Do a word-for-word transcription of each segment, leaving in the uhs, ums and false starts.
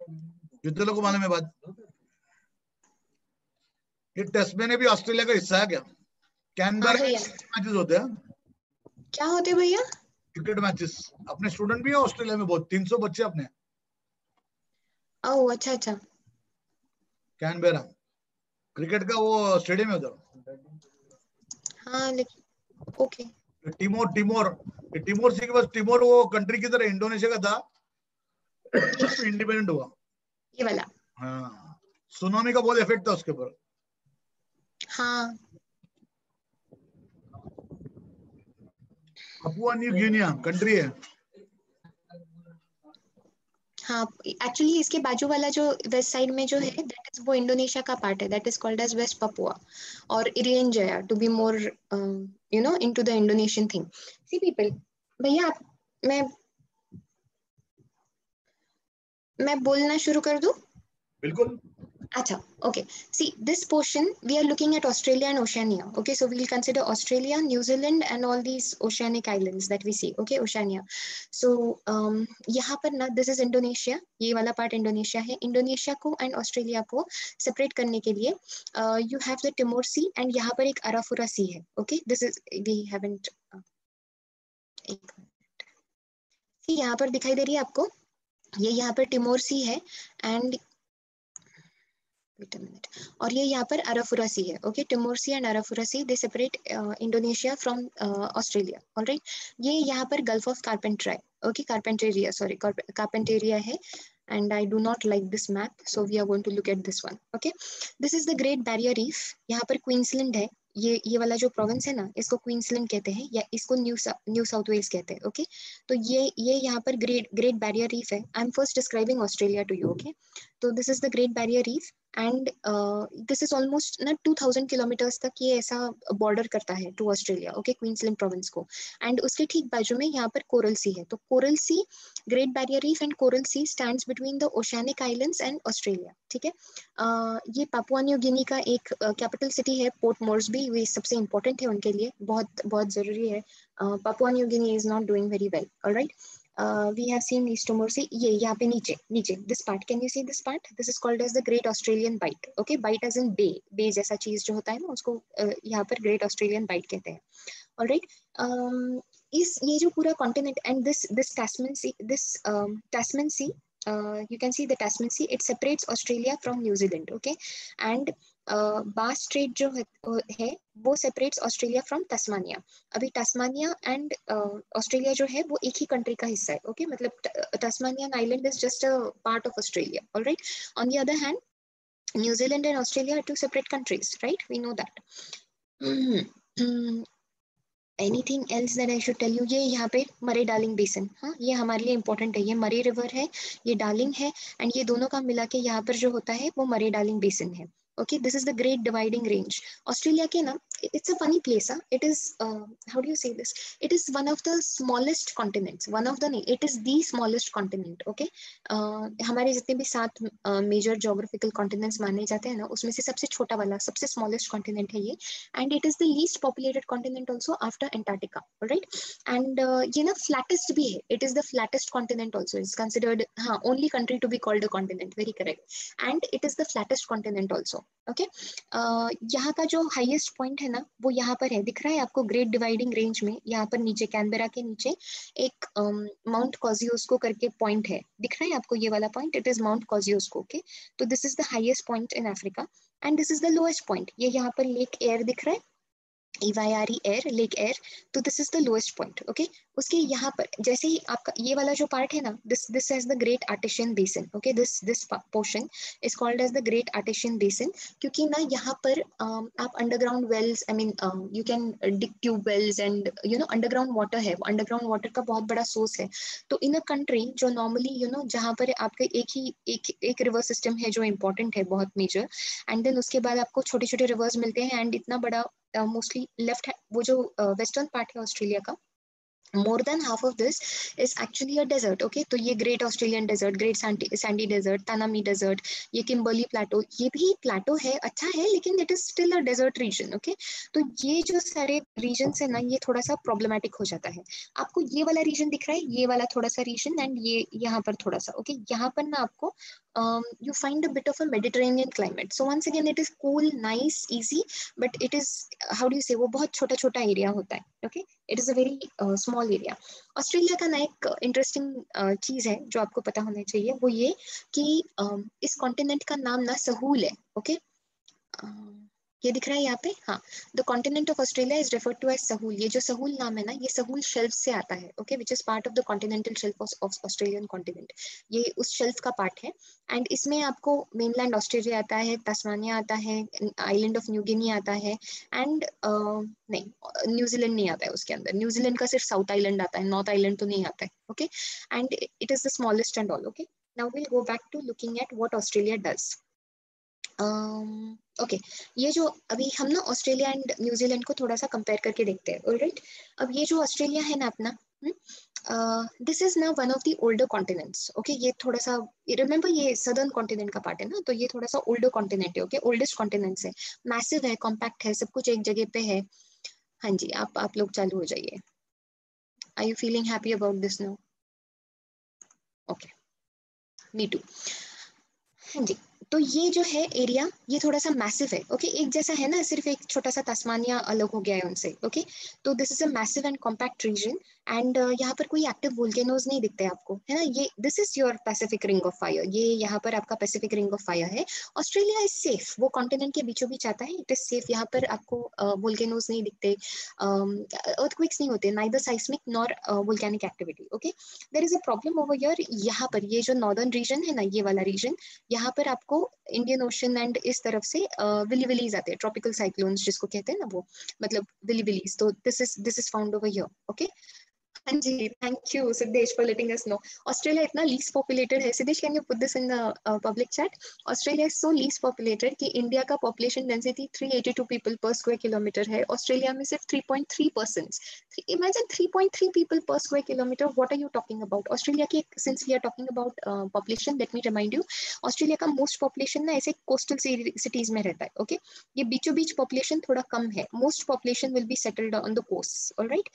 जितने लोगों को मालूम है बात, ये टेस्ट में भी ऑस्ट्रेलिया का हिस्सा है क्या? कैनबरा मैचेस होते हैं। क्या होते हैं भैया? Cricket matches. अपने स्टूडेंट भी है ऑस्ट्रेलिया में बहुत, तीन सौ बच्चे अपने। ओह अच्छा अच्छा। कैनबरा क्रिकेट का वो स्टेडियम है उधर। हाँ लेकिन ओके। टिमोर टिमोर टिमोर सी के पास, टिमोर वो कंट्री की तरह इंडोनेशिया का था, इंडिपेंडेंट हुआ। ये वाला। हाँ, सुनामी का बहुत इफेक्ट था उसके ऊपर। हाँ पपुआ न्यू गिनिया कंट्री है। हाँ एक्चुअली इसके बाजू वाला जो वेस्ट साइड में जो है दैट इज वो इंडोनेशिया का पार्ट है, that is called as West Papua और Irian Jaya to be more you know into the Indonesian thing. See people, भैया आप मैं मैं बोलना शुरू कर दूं? बिल्कुल। Acha, okay. See, this portion we are looking at Australia and Oceania. Okay, so we'll consider Australia, New Zealand, and all these oceanic islands that we see. Okay, Oceania. So, um, यहाँ पर ना, this is Indonesia. ये वाला part Indonesia है. Indonesia को and Australia को separate करने के लिए, uh, you have the Timor Sea and यहाँ पर एक Arafura Sea है. Okay, this is we haven't. Uh, एक मिनट. See, यहाँ पर दिखाई दे रही है आपको? ये यहाँ पर टिमोर सी है and Wait a minute. और ये यहाँ पर अराफुरा सी है. Okay, Timor Sea and Arafura Sea they separate Indonesia from Australia. Alright, ये यहाँ पर Gulf of Carpentaria. Okay, Carpentaria, sorry Carpentaria है. And I do not like this map, so we are going to look at this one. Okay, this is the Great Barrier Reef. यहाँ पर Queensland है. ये ये वाला जो province है ना, इसको क्वींसलैंड कहते हैं या इसको न्यू न्यू साउथ वेल्स कहते हैं. Okay okay? तो ये ये यहाँ पर ग्रेट ग्रेट बैरियर रीफ है. I am first describing Australia to you. Okay, तो this is the Great Barrier Reef and this is almost ना टू थाउजेंड किलोमीटर्स तक ये ऐसा बॉर्डर करता है to Australia. Okay, Queensland province को. And उसके ठीक बाजू में यहाँ पर कोरल सी है. तो Coral Sea, Great Barrier Reef and Coral Sea stands between the oceanic islands and Australia. ठीक है, uh, ये पापुआ न्यू गिनी का एक कैपिटल uh, सिटी है पोर्ट मोर्सबी. ये सबसे इंपॉर्टेंट है उनके लिए, बहुत बहुत जरूरी है. Papua New Guinea is not doing very well. Alright, Uh, we have seen East Timor Sea. ये यहाँ पे नीचे नीचे this part, can you see this part? This is called as the Great Australian Bight. Okay, bight as in bay, bay जैसा चीज जो होता है ना, उसको uh, यहाँ पर Great Australian Bight कहते हैं. Alright, um, इस ये जो पूरा continent and this this Tasman Sea, this um, Tasman Sea, uh, you can see the Tasman Sea. It separates Australia from New Zealand. Okay, and Bass Strait जो है, है वो सेपरेट्स ऑस्ट्रेलिया फ्रॉम तस्मानिया. अभी Tasmania and Australia जो है वो एक ही कंट्री का हिस्सा है. Okay okay? मतलब Tasmanian island is just a part of Australia. Alright, on the other hand New Zealand and Australia are two separate countries. Right, we know that. Anything else that I should tell you? ये यहाँ पे मरे Darling basin, हाँ ये हमारे लिए important है. ये मरे रिवर है, ये डार्लिंग है, एंड ये दोनों का मिला के यहाँ पर जो होता है वो मरे डार्लिंग बेसिन है. Okay, this is the Great Dividing Range. Australia के ना, it's a funny place. Huh? It is, uh, how do you say this? It is one of the smallest continents. One of the, it is the smallest continent. Okay, uh, हमारे जितने भी सात uh, major geographical continents माने जाते हैं ना, उसमें से सबसे छोटा वाला, सबसे smallest continent है ये. And it is the least populated continent also after Antarctica. Alright, and uh, ये ना flattest भी है. It is the flattest continent also. It's considered, हाँ, only country to be called a continent. Very correct. And it is the flattest continent also. Okay, यहाँ का जो highest point है ना वो यहाँ पर है, दिख रहा है आपको ग्रेट डिवाइडिंग रेंज में. यहाँ पर नीचे कैनबेरा के नीचे एक माउंट कॉजियोस्को करके पॉइंट है, दिख रहा है आपको ये वाला point? It is Mount Kosciuszko. Okay, तो this is the highest point in Africa and this is the lowest point. ये यहाँ पर लेक एयर दिख रहा है, E Y R E Eyre, Lake Eyre. तो this is the lowest point. Okay, उसके यहाँ पर जैसे ही आपका ये वाला जो पार्ट है ना, this this has the Great Artesian Basin. Okay, this this portion is called as the Great Artesian Basin, क्योंकि ना यहाँ पर um, आप underground wells, I mean you can dig tube wells and you know underground water है. Underground water का बहुत बड़ा source है. तो इन अ कंट्री जो नॉर्मली यू नो जहाँ पर आपके एक ही एक एक रिवर सिस्टम है जो इम्पोर्टेंट है, बहुत मेजर, एंड देन उसके बाद आपको छोटे छोटे रिवर्स मिलते हैं, एंड इतना बड़ा मोस्टली लेफ्ट वो जो वेस्टर्न पार्ट है ऑस्ट्रेलिया का, more than half of this is actually a desert. Okay, तो ये Great Australian Desert, Great Sandy Desert, Tanami Desert, ये किम्बर्ली प्लेटो, ये भी प्लेटो है, अच्छा है, लेकिन it is still a desert region. Okay, तो ये जो सारे रीजन है ना, ये थोड़ा सा प्रॉब्लमेटिक हो जाता है. आपको ये वाला रीजन दिख रहा है, ये वाला थोड़ा सा रीजन, एंड ये यहाँ पर थोड़ा सा. Okay okay? यहाँ पर ना आपको um, you find a bit of a Mediterranean climate. So once again, it is cool, nice, easy, but it is, how do you say, वो बहुत छोटा छोटा एरिया होता है. Okay, it is a very uh, small area. Australia का ना एक interesting uh, चीज है जो आपको पता होना चाहिए, वो ये कि um, इस कॉन्टिनेंट का नाम ना सहूल है. ओके, uh, ये दिख रहा है यहाँ पे, हाँ. The continent of Australia is referred to as Sahul. ये जो सहूल नाम है ना, ये सहूल शेल्फ से आता है. Okay, which is part of the continental shelf of Australian continent. ये उस शेल्फ का पार्ट है. एंड इसमें आपको मेनलैंड ऑस्ट्रेलिया आता है, तस्मानिया आता है, आइलैंड ऑफ न्यू गिनी आता है, एंड uh, नहीं, न्यूजीलैंड नहीं आता है उसके अंदर. न्यूजीलैंड का सिर्फ साउथ आइलैंड आता है, नॉर्थ आइलैंड तो नहीं आता है. Okay, and it is the smallest and all. Okay, now will go back to looking at what Australia does. Okay, ये जो अभी हम ना ऑस्ट्रेलिया एंड न्यूजीलैंड को थोड़ा सा कंपेयर करके देखते हैं. ऑलराइट, अब ये जो ऑस्ट्रेलिया है ना अपना, दिस इज ना one of the older continents. Okay, ये थोड़ा सा, रिमेंबर ये सदर्न कॉन्टिनेंट का पार्ट है ना, तो ये थोड़ा सा ओल्डर कॉन्टिनेंट है. ओके, ओल्डेस्ट कॉन्टिनेंट्स है, मैसिव है, कॉम्पैक्ट है, सब कुछ एक जगह पे है. हाँ जी, आप आप लोग चालू हो जाइए. Are you feeling happy about this now? Okay, me too. हाँ जी, तो ये जो है एरिया, ये थोड़ा सा मैसिव है. ओके, एक जैसा है ना, सिर्फ एक छोटा सा तस्मानिया अलग हो गया है उनसे. ओके, तो this is a massive and compact region, and यहाँ पर कोई एक्टिव वोल्केनोज नहीं दिखते आपको, है ना. ये this is your Pacific Ring of Fire. ये यहाँ पर आपका पैसिफिक रिंग ऑफ फायर है. ऑस्ट्रेलिया इज सेफ, वो कॉन्टिनेंट के बीचों बीच आता है. इट इज सेफ, यहाँ पर आपको वोल्केनोज नहीं दिखते, अर्थक्वेक्स नहीं होते, neither seismic nor volcanic activity. Okay, there is a problem over here. यहाँ पर ये जो नॉर्दर्न रीजन है ना, ये वाला रीजन, यहाँ पर आपको इंडियन ओशन एंड इस तरफ से विली विलीज आते हैं, ट्रॉपिकल साइक्लोन्स जिसको कहते हैं ना, वो मतलब विली विलीज. तो this is this is found over here. Okay, हाँ जी, thank you Siddhesh for letting us know. Australia इतना लीस्ट पॉपुलेटेड है. Siddhesh, can you put this in the public chat? Australia is so least populated कि India का population density three eighty two people per square kilometer है, Australia में सिर्फ three point three persons. Imagine three point three people per square kilometre. What are you talking about? Australia की, since we are talking about population, let me remind you, Australia का most population ना ऐसे coastal cities में रहता है. Okay, ये बीचों बीच population थोड़ा कम है. Most population will be settled on the coast. Alright,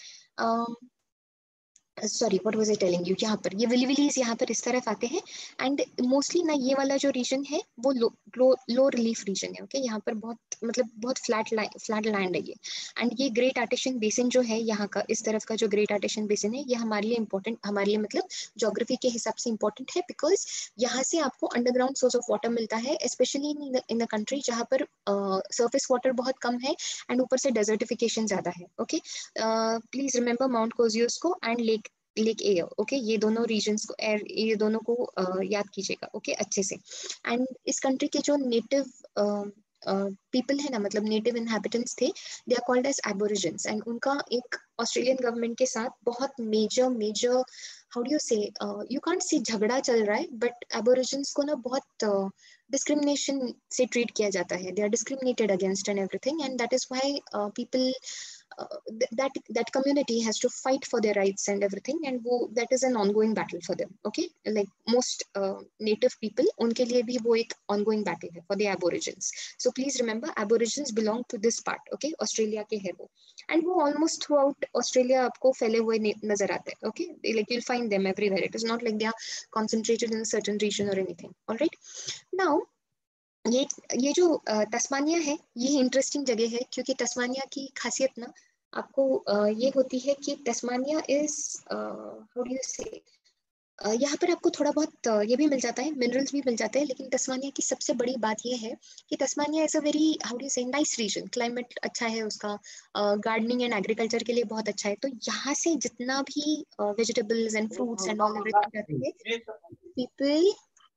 sorry, what was I telling you. यहाँ पर ये विली विलीज यहाँ पर इस तरफ आते हैं, एंड मोस्टली ना ये वाला जो रीजन है वो low low, low relief region है. Okay okay? यहाँ पर बहुत मतलब बहुत फ्लैट फ्लैट लैंड है ये. एंड ये ग्रेट आर्टिशियन बेसिन जो है यहाँ का, इस तरफ का जो ग्रेट आर्टिशियन बेसिन है, ये हमारे लिए इंपॉर्टेंट, हमारे लिए मतलब ज्योग्राफी के हिसाब से इंपॉर्टेंट है, बिकॉज यहाँ से आपको अंडरग्राउंड सोर्स ऑफ वाटर मिलता है, स्पेशली इन द कंट्री जहाँ पर सरफेस uh, वाटर बहुत कम है एंड ऊपर से डेजर्टिफिकेशन ज्यादा है. Okay, please remember Mount Kosciuszko and lake Lake Eyre. Okay, ये दोनों रीजन्स को, एयर, ये दोनों को uh, याद कीजिएगा. ओके okay, अच्छे से. एंड इस कंट्री के जो नेटिव पीपल uh, है ना, मतलब नेटिव इनहैबिटेंट्स थे, they are called as Aborigines. And उनका एक ऑस्ट्रेलियन गवर्नमेंट के साथ बहुत major major how do you say, you can't say झगड़ा चल रहा है, बट एबोरिजिन्स को ना बहुत डिस्क्रिमिनेशन uh, से ट्रीट किया जाता है. They are discriminated against and everything, and that is why people Uh, th- that that community has to fight for their rights and everything, and wo, that is an ongoing battle for them. Okay, like most uh, native people, unke liye bhi wo ek ongoing battle hai for the aborigines. So please remember, aborigines belong to this part. Okay, Australia ke hai wo, and wo almost throughout Australia aapko फैले हुए nazar aate hain. Okay, like you'll find them everywhere. It is not like they are concentrated in a certain region or anything. All right, now ये ये जो Tasmania है, ये interesting जगह है, क्योंकि तस्मानिया की खासियत ना आपको ये होती है कि Tasmania is how do you say, यहाँ पर आपको थोड़ा बहुत ये भी मिल जाता है, मिनरल्स भी मिल जाते हैं, लेकिन तस्मानिया की सबसे बड़ी बात ये है कि Tasmania is a very how do you say nice region. Climate अच्छा है उसका, गार्डनिंग एंड एग्रीकल्चर के लिए बहुत अच्छा है. तो यहाँ से जितना भी vegetables and fruits and all everything जाते हैं, पीपल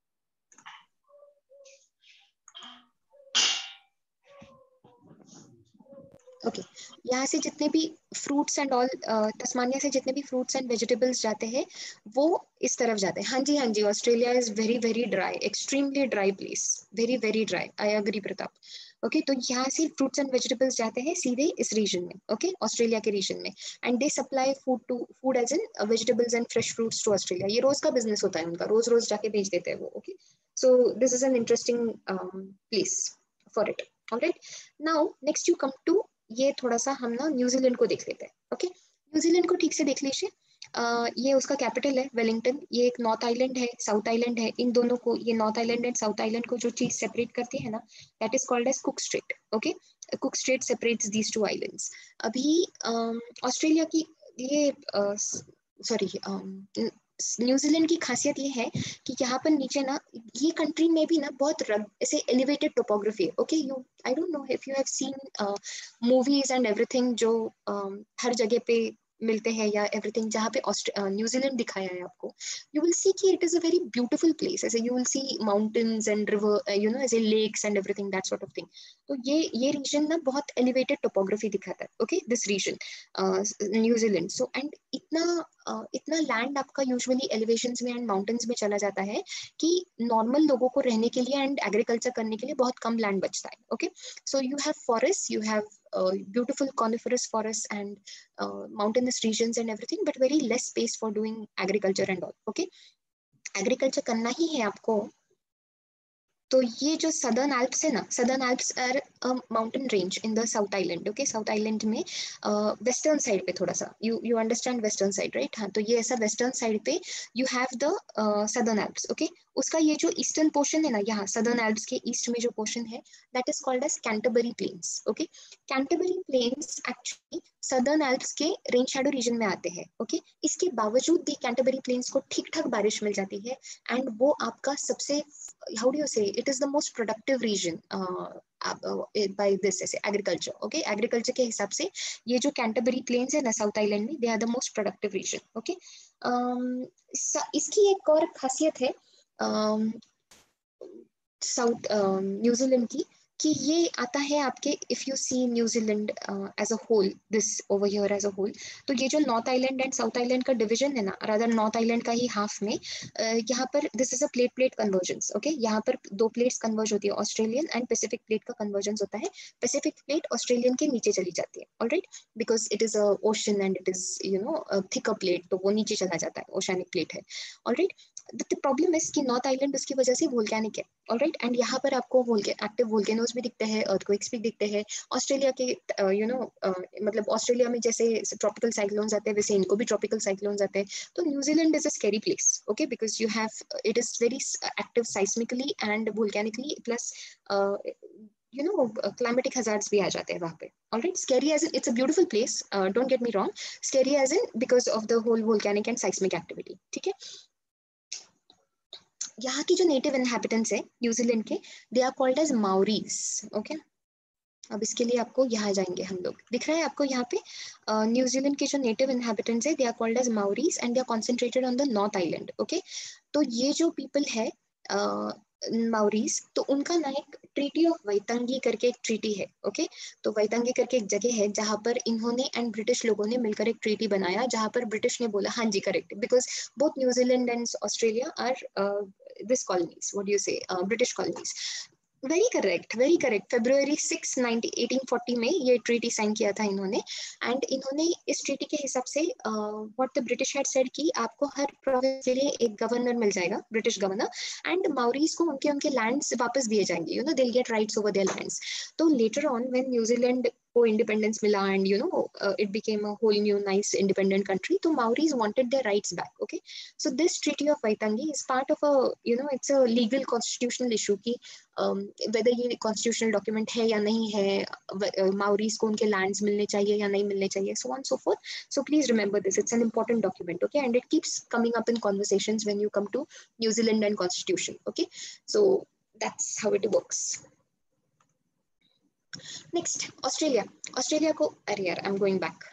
ओके okay. यहाँ से जितने भी फ्रूट्स एंड ऑल, तस्मानिया से जितने भी फ्रूट्स एंड वेजिटेबल्स जाते हैं, वो इस तरफ जाते हैं. हाँ जी, हाँ जी, Australia is very very dry, extremely dry place, very very dry. I agree Pratap. Okay, तो यहाँ से फ्रूट्स एंड वेजिटेबल्स जाते हैं सीधे इस रीजन में. Okay okay? ऑस्ट्रेलिया के रीजन में, and they supply food to food as in vegetables and fresh fruits to Australia. ये रोज का बिजनेस होता है उनका, रोज रोज जाके भेज देते हैं वो. Okay, so this is an interesting place for it. Alright, now next you come to, ये थोड़ा सा हम ना न्यूजीलैंड को देख लेते हैं. ओके, न्यूजीलैंड को ठीक से देख लीजिए. uh, ये उसका कैपिटल है वेलिंगटन। ये एक नॉर्थ आइलैंड है, साउथ आइलैंड है, इन दोनों को, ये North island and south Island को जो चीज सेपरेट करती है ना, that is called as Cook Strait. Okay, Cook Strait separates these two islands. अभी ऑस्ट्रेलिया um, की ये सॉरी uh, न्यूजीलैंड की खासियत ये है कि यहाँ पर नीचे ना, ये कंट्री में भी ना बहुत रग, ऐसे एलिवेटेड टोपोग्राफी है। Okay, you I don't know if you have seen movies and everything जो uh, हर जगह पे मिलते हैं या एवरीथिंग, जहाँ पे न्यूजीलैंड दिखाया है आपको, यू विल सी कि it is a very beautiful place. ऐसे you will see mountains and river, you know, ऐसे lakes and everything, that sort of thing. तो ये ये रीजन ना बहुत एलिवेटेड टोपोग्राफी दिखाता है। Okay, this region New Zealand. So and इतना uh, इतना लैंड आपका यूजुअली एलिवेशंस में एंड माउंटेन्स में चला जाता है कि नॉर्मल लोगों को रहने के लिए एंड एग्रीकल्चर करने के लिए बहुत कम लैंड बचता है। Okay, so you have forest, you have beautiful coniferous forests and uh, mountainous regions and everything, but very less space for doing agriculture and all. Okay, agriculture करना ही है आपको, तो ये जो सदर्न एल्प्स है ना, southern Alps are mountain range in the south island. Okay, south island में western uh, side पे थोड़ा सा, you you understand western side, right? हाँ, तो ये ऐसा वेस्टर्न साइड पे you have the southern Alps. Okay, उसका ये जो ईस्टर्न पोर्शन है ना, यहाँ सदर्न एल्प्स के ईस्ट में जो पोर्शन है, that is called as Canterbury Plains. Okay, Canterbury Plains actually southern Alps के रेन शैडो रीजन में आते हैं। ओके, इसके बावजूद भी कैंटरबरी प्लेन्स को ठीक ठाक बारिश मिल जाती है एंड वो आपका सबसे, how do you say, it is the most productive region uh, uh, by this ऐसे agriculture. Okay, agriculture के हिसाब से ये जो कैंटरबरी प्लेन्स है ना साउथ आइलैंड में, they are the most productive region. Okay, um, इसकी एक और खासियत है साउथ न्यूजीलैंड की, कि ये आता है आपके, if you see New Zealand as a whole, this over here as a whole, तो ये जो north island and south island का डिवीजन है ना, रादर नॉर्थ आइलैंड का ही हाफ में, uh, यहाँ पर this is a plate plate convergence. Okay, यहाँ पर दो प्लेट्स कन्वर्ज होती है, ऑस्ट्रेलियन एंड पैसिफिक प्लेट का कन्वर्जेंस होता है। पैसिफिक प्लेट ऑस्ट्रेलियन के नीचे चली जाती है, alright, because it is a ocean and it is you know thicker plate, तो वो नीचे चला जाता है, ओशनिक प्लेट है, ऑलराइट। द प्रॉब्लम इज कि नॉर्थ आइलैंड उसकी वजह से वोल्केनिक है, ऑलराइट, एंड यहाँ पर आपको एक्टिव वोल्केनोज भी दिखते हैं, अर्थक्वेक्स भी दिखते हैं। ऑस्ट्रेलिया के यू नो मतलब ऑस्ट्रेलिया में जैसे ट्रॉपिकल साइक्लोन्स आते हैं, वैसे इनको भी ट्रॉपिकल साइक्लोन्स आते हैं। तो New Zealand is a scary place, okay, because you have, it is very active seismically and volcanically, plus you know uh, climatic hazards भी आ जाते हैं वहाँ पे, alright. Scary as in it's a beautiful place, uh, don't get me wrong, scary as in because of the whole volcanic and seismic activity. ठीक है, यहाँ की जो नेटिव इनहैबिटेंट्स है न्यूजीलैंड के, they are called as Maoris. Okay, अब इसके लिए आपको यहाँ जाएंगे हम लोग, दिख रहा है आपको यहाँ पे न्यूजीलैंड के जो नेटिव इनहैबिटेंट्स है, they are called as Maoris and they are concentrated on the north island. Okay, तो ये जो पीपल है माउरीज, तो उनका ना एक ट्रीटी ऑफ वैतंगी करके एक ट्रीटी है। ओके, तो वैतंगी करके एक जगह है जहां पर इन्होंने एंड ब्रिटिश लोगों ने मिलकर एक ट्रीटी बनाया, जहां पर ब्रिटिश ने बोला, हाँ जी correct, because both New Zealand and Australia are this colonies, what do you say, British colonies. Very correct, very correct. फरवरी सिक्स एटीन फोर्टी में ये ट्रीटी साइन किया था इन्होंने, एंड इन्होंने इस ट्रीटी के हिसाब से what the British had said कि आपको हर प्रोविंस के लिए एक गवर्नर मिल जाएगा, ब्रिटिश गवर्नर, एंड माउरीज को उनके उनके लैंड्स वापस दिए जाएंगे, you know they will get rights over their lands. तो लेटर ऑन व्हेन न्यूजीलैंड को इंडिपेंडेंस मिला and you know it became a whole new nice independent country, तो Maoris wanted their rights back. Okay, so this treaty of Waitangi is part of a you know it's a legal constitutional issue की whether ये constitutional document है या नहीं है, Maoris को उनके lands मिलने चाहिए या नहीं मिलने चाहिए, so on so forth. So please remember this, it's an important document, okay, and it keeps coming up in conversations when you come to New Zealand and constitution. Okay, so that's how it works. Next, Australia. Australia को, अरे यार, I'm going back.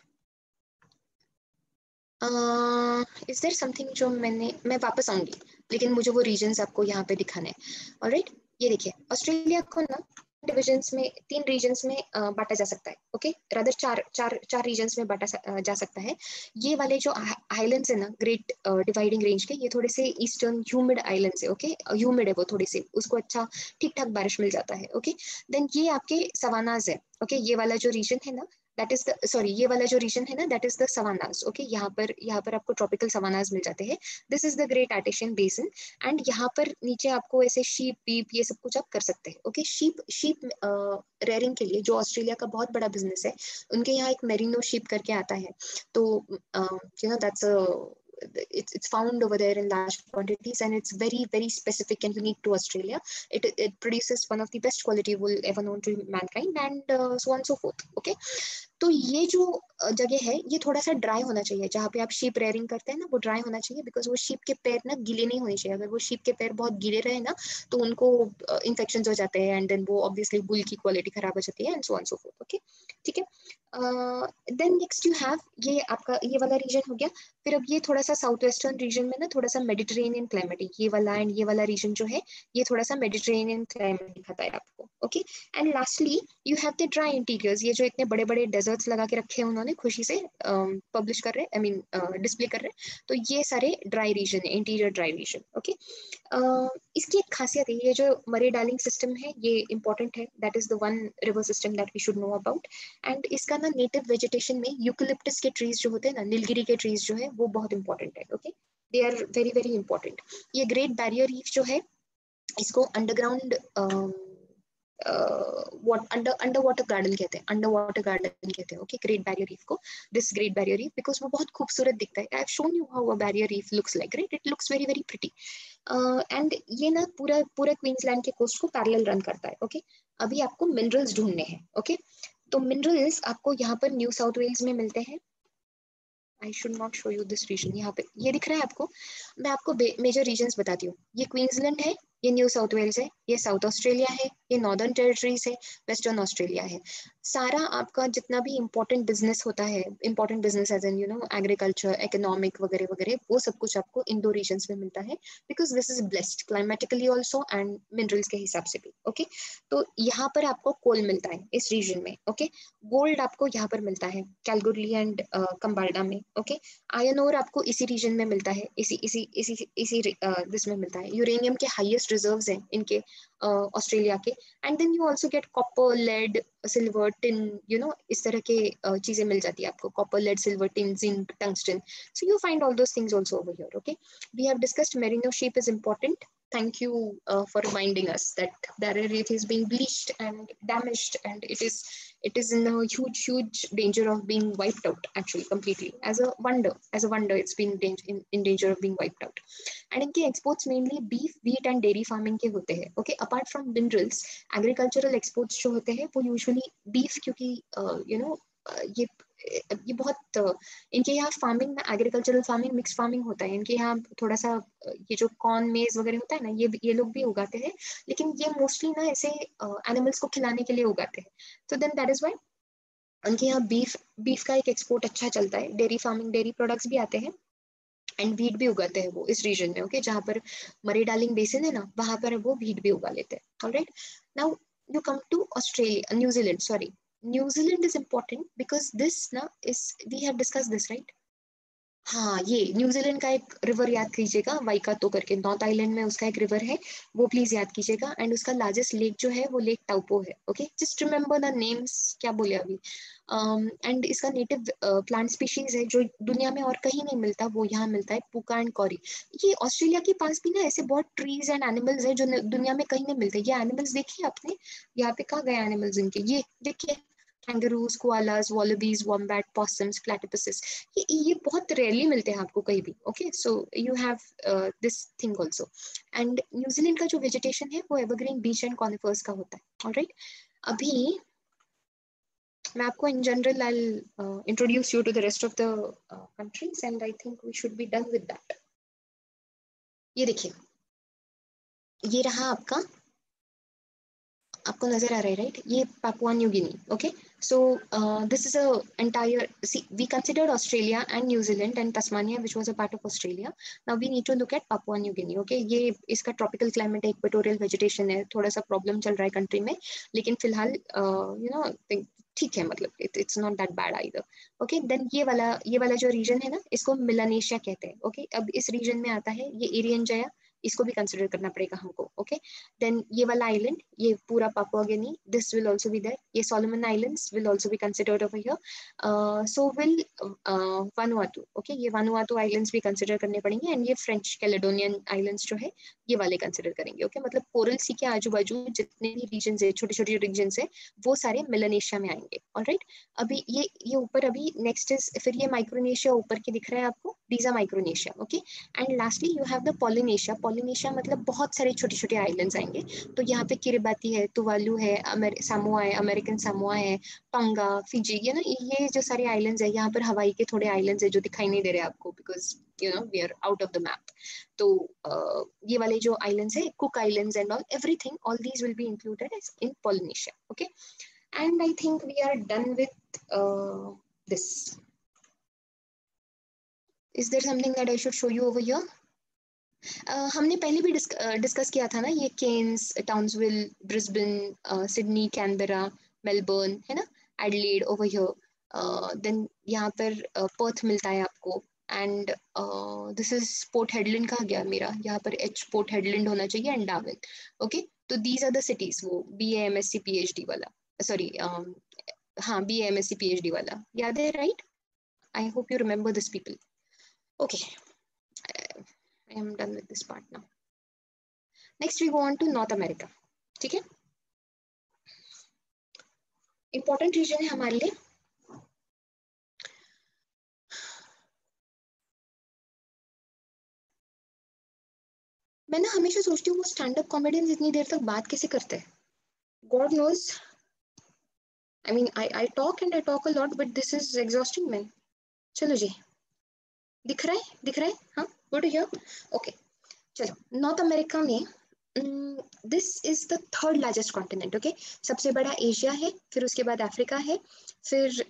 Uh, is there something जो मैंने, मैं वापस आऊंगी, लेकिन मुझे वो रीजन्स आपको यहाँ पे दिखाने हैं. ऑलराइट, ये देखिए, ऑस्ट्रेलिया को ना डिविजन्स में, तीन रीजन्स में uh, बांटा जा सकता है. ओके, रादर चार चार चार रीजन्स में बांटा uh, जा सकता है. ये वाले जो आइलैंड्स है ना, ग्रेट डिवाइडिंग रेंज के, ये थोड़े से ईस्टर्न ह्यूमिड आइलैंड्स है. ओके, ह्यूमिड है वो थोड़े से, उसको अच्छा ठीक ठाक बारिश मिल जाता है. ओके, देन ये आपके सवानाज है. ओके, ये वाला जो रीजन है ना, दैट इज द सॉरी ये वाला जो रीजन है ना that is the savannas. Okay, यहाँ पर यहाँ पर आपको ट्रॉपिकल सवानास मिल जाते हैं. This is the Great Artesian Basin. And यहाँ पर नीचे आपको ऐसे शीप पीप ये सब कुछ आप कर सकते हैं. ओके, शीप शीप रेयरिंग के लिए जो ऑस्ट्रेलिया का बहुत बड़ा बिजनेस है, उनके यहाँ एक मेरिनो शीप करके आता है. तो you know that's a it's it's found over there in large quantities, and it's very very specific and unique to Australia. It it produces one of the best quality wool ever known to mankind, and uh, so on and so forth. Okay, तो ये जो जगह है ये थोड़ा सा dry होना चाहिए. जहाँ पे आप शीप रेयरिंग करते हैं ना, वो ड्राई होना चाहिए, बिकॉज वो शीप के पैर ना गीले नहीं होने चाहिए. अगर वो शीप के पैर बहुत गीले रहे ना तो उनको इन्फेक्शन हो जाते हैं, एंड देन वो ऑब्वियसली वूल की क्वालिटी खराब हो जाती है, and so on so forth. Okay, ठीक है. देन नेक्स्ट यू हैव ये आपका ये वाला रीजन हो गया. फिर अब ये थोड़ा सा साउथ वेस्टर्न रीजन में ना थोड़ा सा मेडिटेरेनियन क्लाइमेट, ये वाला एंड ये वाला रीजन जो है ये थोड़ा सा मेडिटेरेनियन क्लाइमेट दिखाता है आपको. Okay, and lastly you have the dry interiors. ये जो इतने बड़े बड़े डेजर्ट्स लगा के रखे हैं उन्होंने खुशी से पब्लिश uh, कर रहे आई मीन डिस्प्ले कर रहे हैं, तो ये सारे ड्राई रीजन है, इंटीरियर ड्राई रीजन. ओके, इसकी एक खासियत है, ये जो मरे डालिंग सिस्टम है ये इंपॉर्टेंट है. That is the one river system that we should know about. And इसका ना नेटिव वेजिटेशन में यूकलिप्टस के ट्रीज जो होते हैं ना, नीलगिरी के ट्रीज जो है वो बहुत इंपॉर्टेंट है. Okay, they are very very important. ये ग्रेट बैरियर रीफ जो है इसको underground under under water garden कहते हैं, अंडर वाटर गार्डन कहते हैं. ओके, ग्रेट बैरियर रीफ को, this Great Barrier Reef, because वो बहुत खूबसूरत दिखता है. I have shown you how a barrier reef looks like, right? It looks very very pretty. And ये ना पूरा पूरा क्वींसलैंड के कोस्ट को पैरेलल रन करता है. ओके, अभी आपको मिनरल्स ढूंढने हैं. ओके, तो मिनरल्स आपको यहाँ पर न्यू साउथ वेल्स में मिलते हैं. I should not show you this region. यहाँ पे ये दिख रहा है आपको. मैं आपको मेजर रीजन्स बताती हूँ. ये क्वींसलैंड है, ये न्यू साउथ वेल्स है, ये साउथ ऑस्ट्रेलिया है, ये नॉर्दर्न टेरिटरीज है, वेस्टर्न ऑस्ट्रेलिया है. सारा आपका जितना भी इंपॉर्टेंट बिजनेस होता है, important business as an you know agriculture, economic वगैरह वगैरह, वो सब कुछ आपको इन दो रीजन्स में मिलता है, because this is blessed climatically also and minerals के हिसाब से भी. ओके, तो यहाँ पर आपको कोल मिलता है इस रीजन में. ओके, गोल्ड आपको यहाँ पर मिलता है कैलगरी एंड कंबाल्डा में. ओके, आयरन ओर आपको इसी रीजन में मिलता है, इसी इसी इसी इसी दिस में मिलता है. यूरेनियम के हाईएस्ट रिजर्व्स हैं इनके ऑस्ट्रेलिया uh, के. And then you also get copper, lead, silver, tin, you know इस तरह के uh, चीजें मिल जाती है आपको. Copper, lead, silver, tin, zinc, tungsten. So you find all those things also over here. Okay, we have discussed merino sheep is important. Thank you uh, for reminding us that barrier reef is being bleached and damaged, and it is it is in a huge huge danger of being wiped out, actually completely. As a wonder as a wonder it's been in, in danger of being wiped out. And इनके exports mainly beef, wheat and dairy farming के होते हैं. Okay, apart from minerals, agricultural exports जो होते हैं वो usually beef, क्योंकि uh, you know uh, ये ये बहुत इनके यहाँ फार्मिंग में एग्रीकल्चरल फार्मिंग, मिक्स फार्मिंग होता है इनके यहाँ. थोड़ा सा ये जो कॉर्न, मेज वगैरह होता है ना, ये ये लोग भी उगाते हैं, लेकिन ये मोस्टली ना ऐसे एनिमल्स को खिलाने के लिए उगाते हैं. तो देन दैट इज व्हाई उनके यहाँ बीफ बीफ का एक एक्सपोर्ट अच्छा चलता है. डेयरी फार्मिंग, डेयरी प्रोडक्ट्स भी आते हैं, एंड व्हीट भी उगाते हैं वो इस रीजन में. ओके, जहाँ पर मरे डालिंग बेसिन है ना, वहां पर वो व्हीट भी उगा लेते हैं. Alright, now you come to Australia, New Zealand. Sorry, New Zealand is important because this ना is we have discussed this, right? हाँ, ये न्यूजीलैंड का एक रिवर याद कीजिएगा, वाइकातो करके, नॉर्थ आइलैंड में उसका एक रिवर है, वो प्लीज याद कीजिएगा. एंड उसका लार्जेस्ट लेक जो है वो लेक टाउपो है. Okay, just remember the names. क्या बोले अभी. एंड um, इसका नेटिव प्लांट स्पीशीज है जो दुनिया में और कहीं नहीं मिलता, वो यहाँ मिलता है, पुका एंड कॉरी. ये ऑस्ट्रेलिया के पास भी ना ऐसे बहुत ट्रीज एंड एनिमल्स है जो दुनिया में कहीं नहीं मिलते. ये एनिमल्स देखिए आपने, यहाँ पे कहाँ गए एनिमल्स इनके, ये देखिए, kangaroos, koalas, wallabies, wombat, possums, platypuses. ये ये बहुत रेयरली मिलते हैं आपको कहीं भी. Okay, so you have this thing also. And New Zealand का जो वेजिटेशन है वो एवरग्रीन बीच एंड कॉनिफर्स का होता है. ऑलराइट, अभी मैं आपको in general I will introduce you to the rest of the countries, and I think we should be done with that. ये देखिए, ये रहा आपका, आपको नजर आ रहा है, राइट? ये Papua New Guinea. Okay, so uh, this is a entire, see, we considered Australia and New Zealand and Tasmania, which was a part of Australia. Now we need to look at Papua New Guinea. Okay, ये इसका tropical climate है, equatorial vegetation है, थोड़ा सा problem चल रहा है country में, लेकिन फिलहाल uh, you know ठीक है, मतलब it, it's not that bad either. Okay, then ये वाला ये वाला जो region है ना, इसको Melanesia कहते हैं. Okay, अब इस region में आता है ये Irian Jaya, इसको भी कंसिडर करना पड़ेगा हमको. ओके, देन ये वाला आइलैंड, ये पूरा Papua Guinea, this will also be there. ये Solomon Islands will also be considered over here. So will Vanuatu. Okay, ये वानुआतू आइलैंड्स भी कंसिडर करने पड़ेंगे. एंड ये फ्रेंच कैलेडोनियन आइलैंड्स जो है ये वाले कंसिडर करेंगे. ओके, मतलब कोरल सी के आजू बाजू जितने भी रीजन है, छोटे छोटे रीजन है, वो सारे मेलानेशिया में आएंगे. ऑलराइट, अभी ये ये ऊपर अभी नेक्स्ट इज, फिर ये माइक्रोनेशिया ऊपर के दिख रहा है आपको, these are Micronesia. Okay, and lastly you have the Polynesia. Polynesia मतलब बहुत सारे छोटे छोटे आइलैंड्स आएंगे. तो यहाँ पे किरिबाती है, तुवालू है, सामोआ है, अमेरिकन सामोआ है, टोंगा, फिजी, ये ना ये जो सारे आइलैंड्स है. यहाँ पर हवाई के थोड़े आइलैंड्स है जो दिखाई नहीं दे रहे आपको, because you know we are out of the map. तो uh, ये वाले जो आइलैंड्स है, Cook Islands and all, everything, all these will be included in Polynesia. Okay, and I think we are done with uh, this. Is there something that I should show you over here? Uh, हमने पहले भी discuss uh, किया था ना, ये Cairns, Townsville, Brisbane, Sydney, Canberra, Melbourne, है ना, Adelaide over here. Then यहाँ पर पर्थ uh, मिलता है आपको. And this is Port Hedland. कहाँ गया मेरा, यहाँ पर एच पोर्ट हेडलैंड होना चाहिए, एंड डार्विन. ओके, तो दीज आर द सिटीज, वो B A M S C P H D वाला, सॉरी um, हाँ B A M S C P H D वाला याद है, right? I hope you remember this people. Okay, I am done with this part now. Next we go on to North America. ठीक है, important region है हमारे लिए. मैं ना हमेशा सोचती हूँ वो स्टैंड अप कॉमेडियंस इतनी देर तक बात कैसे करते हैं. God knows. I mean, I I talk and I talk a lot, but this is exhausting, man. चलो जी, दिख रहा है, दिख रहा है, हाँ, good to hear. Okay, चलो, नॉर्थ अमेरिका में this is the third largest continent. Okay, सबसे बड़ा एशिया है, फिर उसके बाद अफ्रीका है, फिर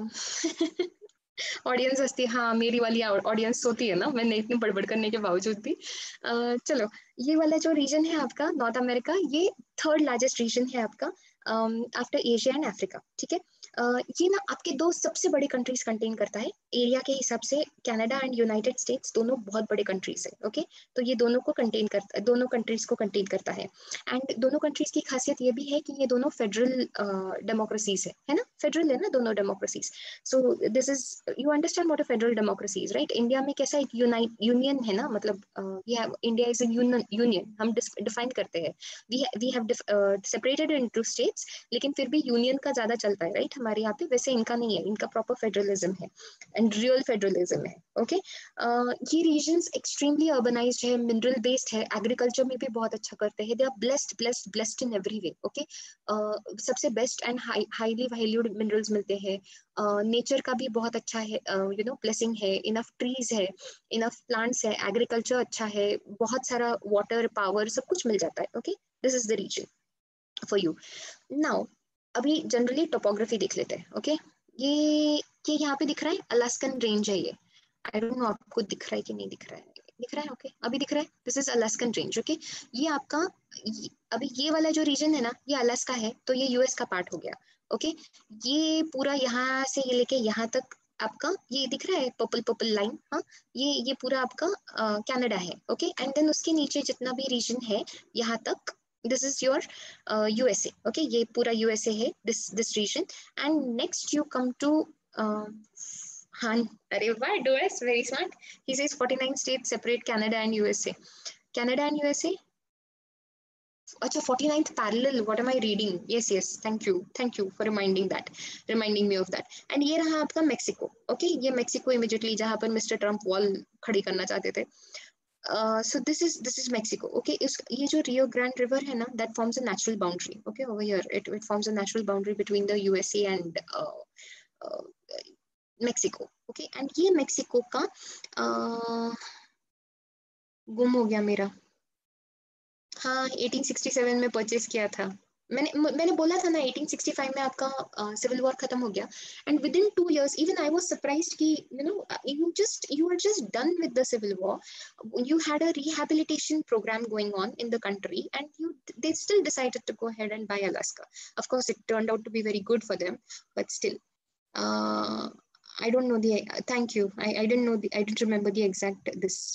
ऑडियंस हंसती है, हाँ मेरी वाली ऑडियंस सोती है ना, मैंने इतनी बड़बड़ करने के बावजूद भी. uh, चलो, ये वाला जो रीजन है आपका नॉर्थ अमेरिका, ये थर्ड लार्जेस्ट रीजन है आपका आफ्टर एशिया एंड अफ्रीका. ठीक है, Uh, ये ना आपके दो सबसे बड़े कंट्रीज कंटेन करता है एरिया के हिसाब से. कनाडा एंड यूनाइटेड स्टेट्स दोनों बहुत बड़े कंट्रीज है. ओके, तो ये दोनों को कंटेन करता है, दोनों कंट्रीज को कंटेन करता है. एंड दोनों कंट्रीज की खासियत ये भी है कि ये दोनों फेडरल डेमोक्रेसीज है, है ना, फेडरल है ना दोनों democracies. So this is, you understand what a federal democracy is, right? India में कैसा एक यूनाइट यूनियन है ना, मतलब इंडिया इज अ यूनियन, हम डिफाइन करते हैं, we we have separated into states, लेकिन फिर भी यूनियन का ज्यादा चलता है, राइट, हमारे यहाँ पे. वैसे इनका नहीं है, इनका प्रॉपर फेडरलिज्म है एंड रियल फेडरलिज्म है. ओके, ये रीजन्स एक्सट्रीमली अर्बनाइज्ड है, मिनरल बेस्ड है, एग्रीकल्चर में भी बहुत अच्छा करते हैं. They are blessed blessed blessed in every way. Okay, सबसे best and highly valued minerals मिलते हैं. नेचर uh, का भी बहुत अच्छा है, यू नो ब्लेसिंग है, इनफ ट्रीज है, इनफ प्लांट्स है, एग्रीकल्चर अच्छा है, बहुत सारा वाटर पावर सब कुछ मिल जाता है. Okay, this is the reason for you. Now अभी जनरली टोपोग्राफी देख लेते हैं. ओके, ये ये यहाँ पे दिख रहा है, अलास्कन रेंज है ये. आई डोंट नो आपको दिख रहा है कि नहीं दिख रहा है, दिख रहा है? ओके, अभी दिख रहा है. This is Alaskan range. Okay, ये आपका ये, अभी ये वाला जो रीजन है ना, ये अलास्का है, तो ये यूएस का पार्ट हो गया. ओके, ये पूरा यहाँ से ये लेके यहाँ तक आपका ये दिख रहा है, पर्पल पर्पल लाइन, हाँ, ये ये पूरा आपका कनाडा है. ओके, एंड देन उसके नीचे जितना भी रीजन है यहाँ तक, this is your uh, U S A. okay, ये पूरा U S A है, this this region. And next you come to uh, Han, अरे वाह, D O S, very smart. He says forty-nine states separate Canada and U S A. Canada and U S A. अच्छा, forty-ninth parallel, what am I reading? Yes, yes, thank you, thank you for reminding that, reminding me of that. And ये रहा आपका Mexico. okay, ये Mexico immediately जहाँ पर mister Trump wall खड़ी करना चाहते थे. Uh, so this is this is Mexico. Okay, is ये जो Rio Grande River है ना, that forms a natural boundary. Okay, over here it it forms a natural boundary between the U S A and uh, uh, Mexico. Okay, and ये Mexico का uh, गुम हो गया मेरा. हाँ, eighteen sixty-seven में परचेस किया था मैंने. मैंने बोला था ना eighteen sixty-five में आपका सिविल वॉर खत्म हो गया. And within two years even I was surprised कि you know you just you are just done with the civil war. You had a rehabilitation program going on in the country, and you they still decided to go ahead and buy Alaska. Of course, it turned out to be very good for them, but still, uh, I don't know the. Thank you. I I didn't know the. I didn't remember the exact this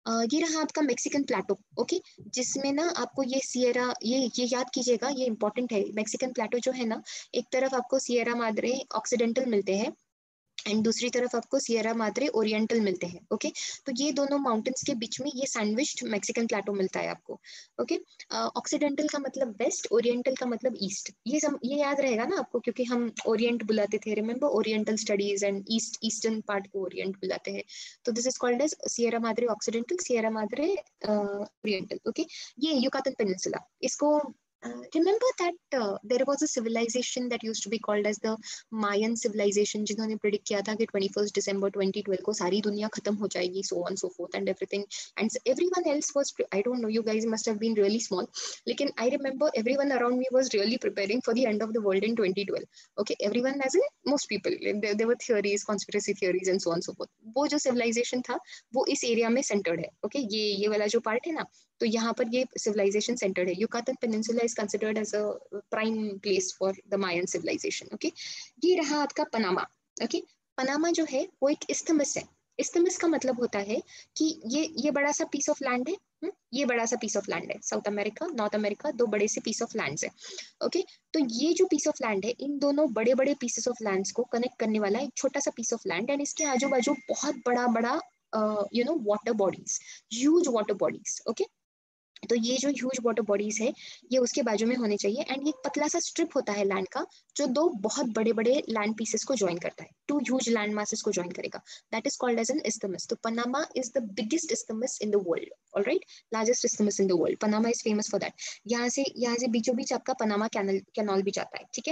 ये रहा आपका Mexican प्लेटो, okay, जिसमें ना आपको ये Sierra, ये ये याद कीजिएगा, ये इंपॉर्टेंट है। मेक्सिकन प्लेटो जो है ना, एक तरफ आपको सियरा माद्रे ऑक्सीडेंटल मिलते हैं एंड दूसरी तरफ आपको सियरा माद्रे ओरिएंटल मिलते हैं, ओके। तो ये दोनों माउंटेन्स के बीच में ये सैंडविच्ड मेक्सिकन प्लेटो मिलता है आपको, ओके। ऑक्सीडेंटल का मतलब वेस्ट, ओरिएंटल का मतलब ईस्ट, ये सम, ये याद रहेगा ना आपको, क्योंकि हम ओरिएंट बुलाते थे, remember, Oriental studies, and east, eastern part को ओरिएंट बुलाते हैं। तो this is called as Sierra Madre Occidental, Sierra Madre Oriental, okay. ये युकातन पेनिनसुला, इसको Uh, remember that uh, there was a civilization that used to be called as the Mayan civilization, जिन्होंने predict किया था कि twenty-first December twenty twelve को सारी दुनिया खत्म हो जाएगी, so on so forth and everything, and so everyone else was, I don't know, you guys must have been really small, लेकिन I remember everyone around me was really preparing for the end of the world in twenty twelve, okay, everyone as in most people, there, there were theories, conspiracy theories and so on so forth. वो जो civilization था वो इस area में centered है, okay, ये ये वाला जो part है ना, तो यहाँ पर ये सिविलाइजेशन सेंटर्ड है। Yucatan Peninsula is considered as a prime place for the Mayan civilization, okay. ये रहा आपका पनामा, ओके। पनामा जो है वो एक इस्थमस है। इस्थमस का मतलब होता है कि ये ये बड़ा सा पीस ऑफ लैंड है, हुँ? ये बड़ा सा पीस ऑफ लैंड है, साउथ अमेरिका, नॉर्थ अमेरिका, दो बड़े से पीस ऑफ लैंड्स है, ओके। तो ये जो पीस ऑफ लैंड है, इन दोनों बड़े बड़े पीसेस ऑफ लैंड्स को कनेक्ट करने वाला एक छोटा सा पीस ऑफ लैंड, एंड इसके आजू बाजू बहुत बड़ा बड़ा you know water bodies, huge water bodies, okay. तो ये जो ह्यूज वाटर बॉडीज है ये उसके बाजू में होने चाहिए, एंड ये पतला सा स्ट्रिप होता है लैंड का जो दो बहुत बड़े बड़े लैंड पीसेस को ज्वाइन करता है, टू ह्यूज लैंड मासेस को ज्वाइन करेगा, that is called as an isthmus. तो Panama is the biggest isthmus in the world, alright, largest isthmus in the world, Panama is famous for that. यहाँ से यहाँ से बीचों बीच आपका पनामा कैनल कैनल भी जाता है, ठीक है।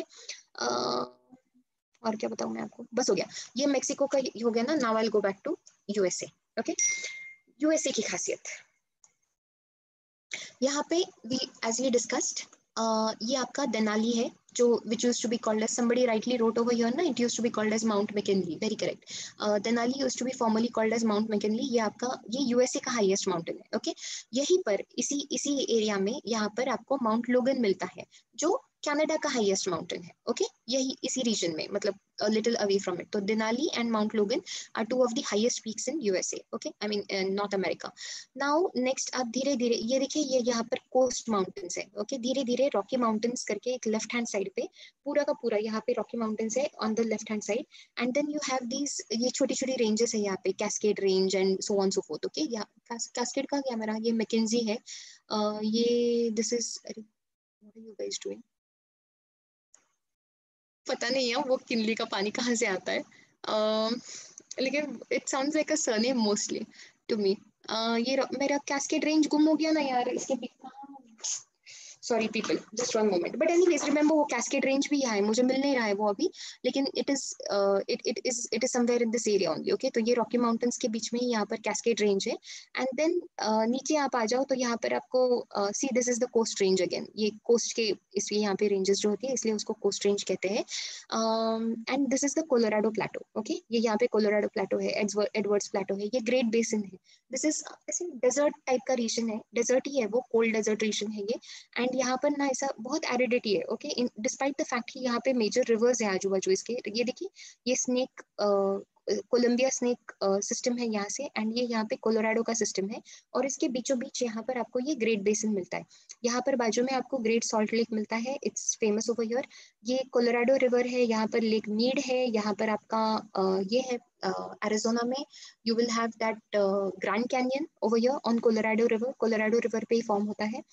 और क्या बताऊं मैं आपको, बस हो गया, ये मेक्सिको का हो गया ना। Now I will go back to USA, okay. USA की खासियत यहाँ पे we as we discussed, uh, ये आपका देनाली है जो which used to be called as, somebody rightly wrote over here ना, it used to be called as Mount McKinley, very correct. uh, Denali used to be formerly called as Mount McKinley. ये आपका ये USA का highest mountain है, okay. यहीं पर इसी इसी एरिया में यहाँ पर आपको माउंट लोगन मिलता है जो कनाडा का हाईएस्ट माउंटेन है, ओके, यही इसी रीजन में, मतलब a little away from it. तो Denali and Mount Logan are two of the highest peaks in U S A, okay, I mean in North America. Now next आप धीरे धीरे ये देखिए, ये यहाँ पर कोस्ट माउंटेन्स है, ओके, धीरे धीरे रॉकी माउंटेन्स करके एक लेफ्ट हैंड साइड पे पूरा का पूरा यहाँ पे रॉकी माउंटेन्स है on the left hand side, and then you have these, ये छोटी छोटी रेंजेस है यहाँ पे, Cascade Range and so on so forth, okay. यहाँ कैस्केड का क्या मेरा, ये मैकेंजी है, uh, ये this is, what are you guys doing, पता नहीं है वो किनली का पानी कहाँ से आता है, uh, लेकिन it sounds like a surname mostly to me. ये मेरा कैस्केड रेंज गुम हो गया ना यार, इसके sorry people, just one moment, but anyways remember वो कैस्केड रेंज भी यहाँ है, मुझे मिल नहीं रहा है वो अभी, लेकिन it is it it is it is somewhere in this area only, okay. तो ये रॉकी माउंटेन्स के बीच में ही यहाँ पर कैस्केड रेंज है, एंड देन uh, नीचे आप आ जाओ तो यहाँ पर आपको see this is the Coast Range again, ये कोस्ट के इसलिए यहाँ पे रेंजेस जो होती है इसलिए उसको कोस्ट रेंज कहते हैं, and this is the Colorado Plateau, okay. ये यहाँ पे कोलोराडो प्लेटो है, एडवर्ड्स प्लेटो है, ये ग्रेट बेसिन है, दिस इज ऐसे डेजर्ट टाइप का रीजन है, डेजर्ट ही है वो, कोल्ड डेजर्ट रीजन है ये, एंड यहाँ पर ना ऐसा बहुत एरिडिटी है, ओके, डिस्पाइट द फैक्ट कि यहाँ पे मेजर रिवर्स है आजू बाजू इसके, ये देखिए ये स्नेक कोलंबिया स्नेक सिस्टम है यहाँ से, एंड ये यहाँ पे कोलोराडो का सिस्टम है, और इसके बीचों बीच यहाँ पर आपको ये ग्रेट बेसिन मिलता है, यहाँ पर बाजू में आपको ग्रेट सॉल्ट लेक मिलता है, इट्स फेमस ओवर हियर। ये कोलोराडो रिवर है, यहाँ पर लेक मीड है, यहाँ पर आपका uh, ये है एरिजोना में, you will have that Grand Canyon over here on Colorado River, Colorado River पे ही फॉर्म होता है,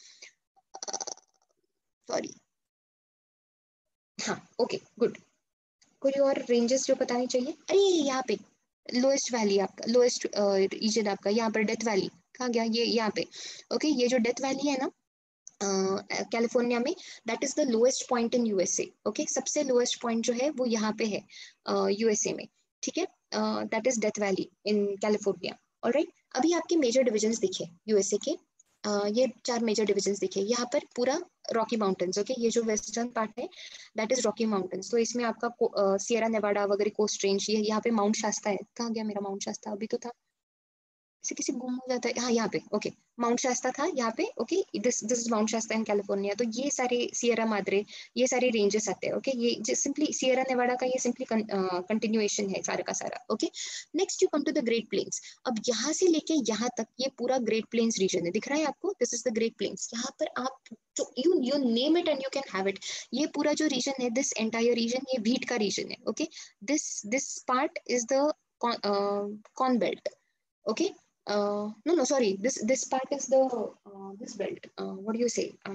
सॉरी, हाँ, ओके गुड। कोई और रेंजेस जो बतानी चाहिए, अरे यहाँ पे लोएस्ट वैली आपका, लोएस्ट रीजन आपका यहाँ पर डेथ वैली, कहाँ गया ये, यहाँ पे, ओके, ये जो डेथ वैली है ना कैलिफोर्निया uh, में, that is the lowest point in USA, okay, सबसे लोएस्ट पॉइंट जो है वो यहाँ पे है यूएसए uh, में, ठीक है, that is Death Valley in California, alright. अभी आपके मेजर डिविजन्स दिखे यूएसए के, Uh, ये चार मेजर डिविजन्स दिखे, यहाँ पर पूरा रॉकी माउंटेन्स, ओके, ये जो वेस्टर्न पार्ट है दैट इज रॉकी माउंटेन्स, तो इसमें आपका सियरा नेवाडा वगैरह कोस्ट रेंज, ये यहाँ पे माउंट शास्ता है, कहाँ गया मेरा माउंट शास्ता, अभी तो था, किसी किसी गुम हो जाता है, हाँ यहाँ पे ओके okay. माउंट शास्ता था यहाँ पे, okay this this is Mount Shasta in California. तो ये सारे सियरा माद्रे, ये सारे रेंजेस आते हैं, ओके okay? ये सिंपली सियरा नेवाडा का ये सिंपली कंटिन्यूएशन है सारा का सारा, okay. Next you come to the Great Plains. अब यहाँ से लेके यहाँ तक ये पूरा ग्रेट प्लेन्स रीजन है, दिख रहा है आपको, this is the Great Plains. यहाँ पर आप जो you you name it and you can have it. ये पूरा जो रीजन है, दिस एंटायर रीजन, ये व्हीट का रीजन है, okay. This this part is the Corn Belt, okay. Uh, no, no, sorry. This this part is the uh, this belt. Uh, what do you say? Um,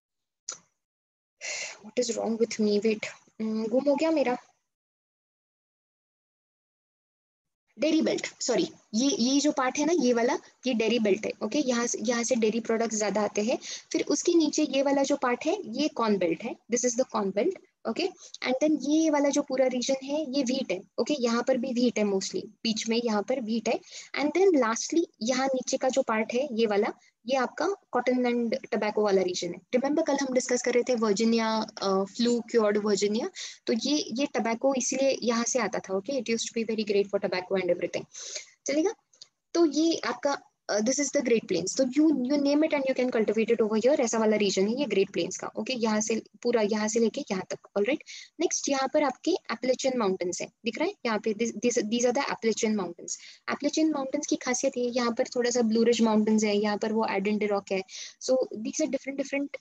what is wrong with me? Wait, um, गुम हो गया मेरा। Dairy belt, sorry, ये ये जो part है ना, ये वाला, ये डेरी बेल्ट है, ओके। यहाँ से यहाँ से डेरी प्रोडक्ट्स ज्यादा आते हैं। फिर उसके नीचे ये वाला जो पार्ट है, ये कॉर्न बेल्ट है, this is the Corn Belt, okay. And then ये वाला जो पूरा रीजन है, ये व्हीट है, ओके। यहाँ पर भी व्हीट है मोस्टली, बीच में यहाँ पर व्हीट है। एंड देन लास्टली यहाँ नीचे का जो पार्ट है, ये वाला, ये आपका कॉटन एंड टबैको वाला रीजन है। रिमेम्बर कल हम डिस्कस कर रहे थे वर्जीनिया, फ्लू क्योर्ड वर्जीनिया। तो ये ये टबैको इसलिए यहाँ से आता था, okay. It used to be very great for tobacco and everything, चलेगा। तो ये आपका this is the Great Plains. तो you you name it and you can cultivate it over here. ऐसा वाला रीजन है ये ग्रेट प्लेन्स का, ओके okay? यहाँ से पूरा, यहाँ से लेके यहाँ तक, ऑलराइट। नेक्स्ट यहाँ पर आपके एप्लेचियन माउंटेन्स है, दिख रहा है यहाँ पे, these are the Appalachian Mountains. Appalachian Mountains की खासियत है, यहाँ पर थोड़ा सा ब्लू रिज माउंटेन्स है, यहाँ पर वो एडिनडेरॉक है। So these are different different,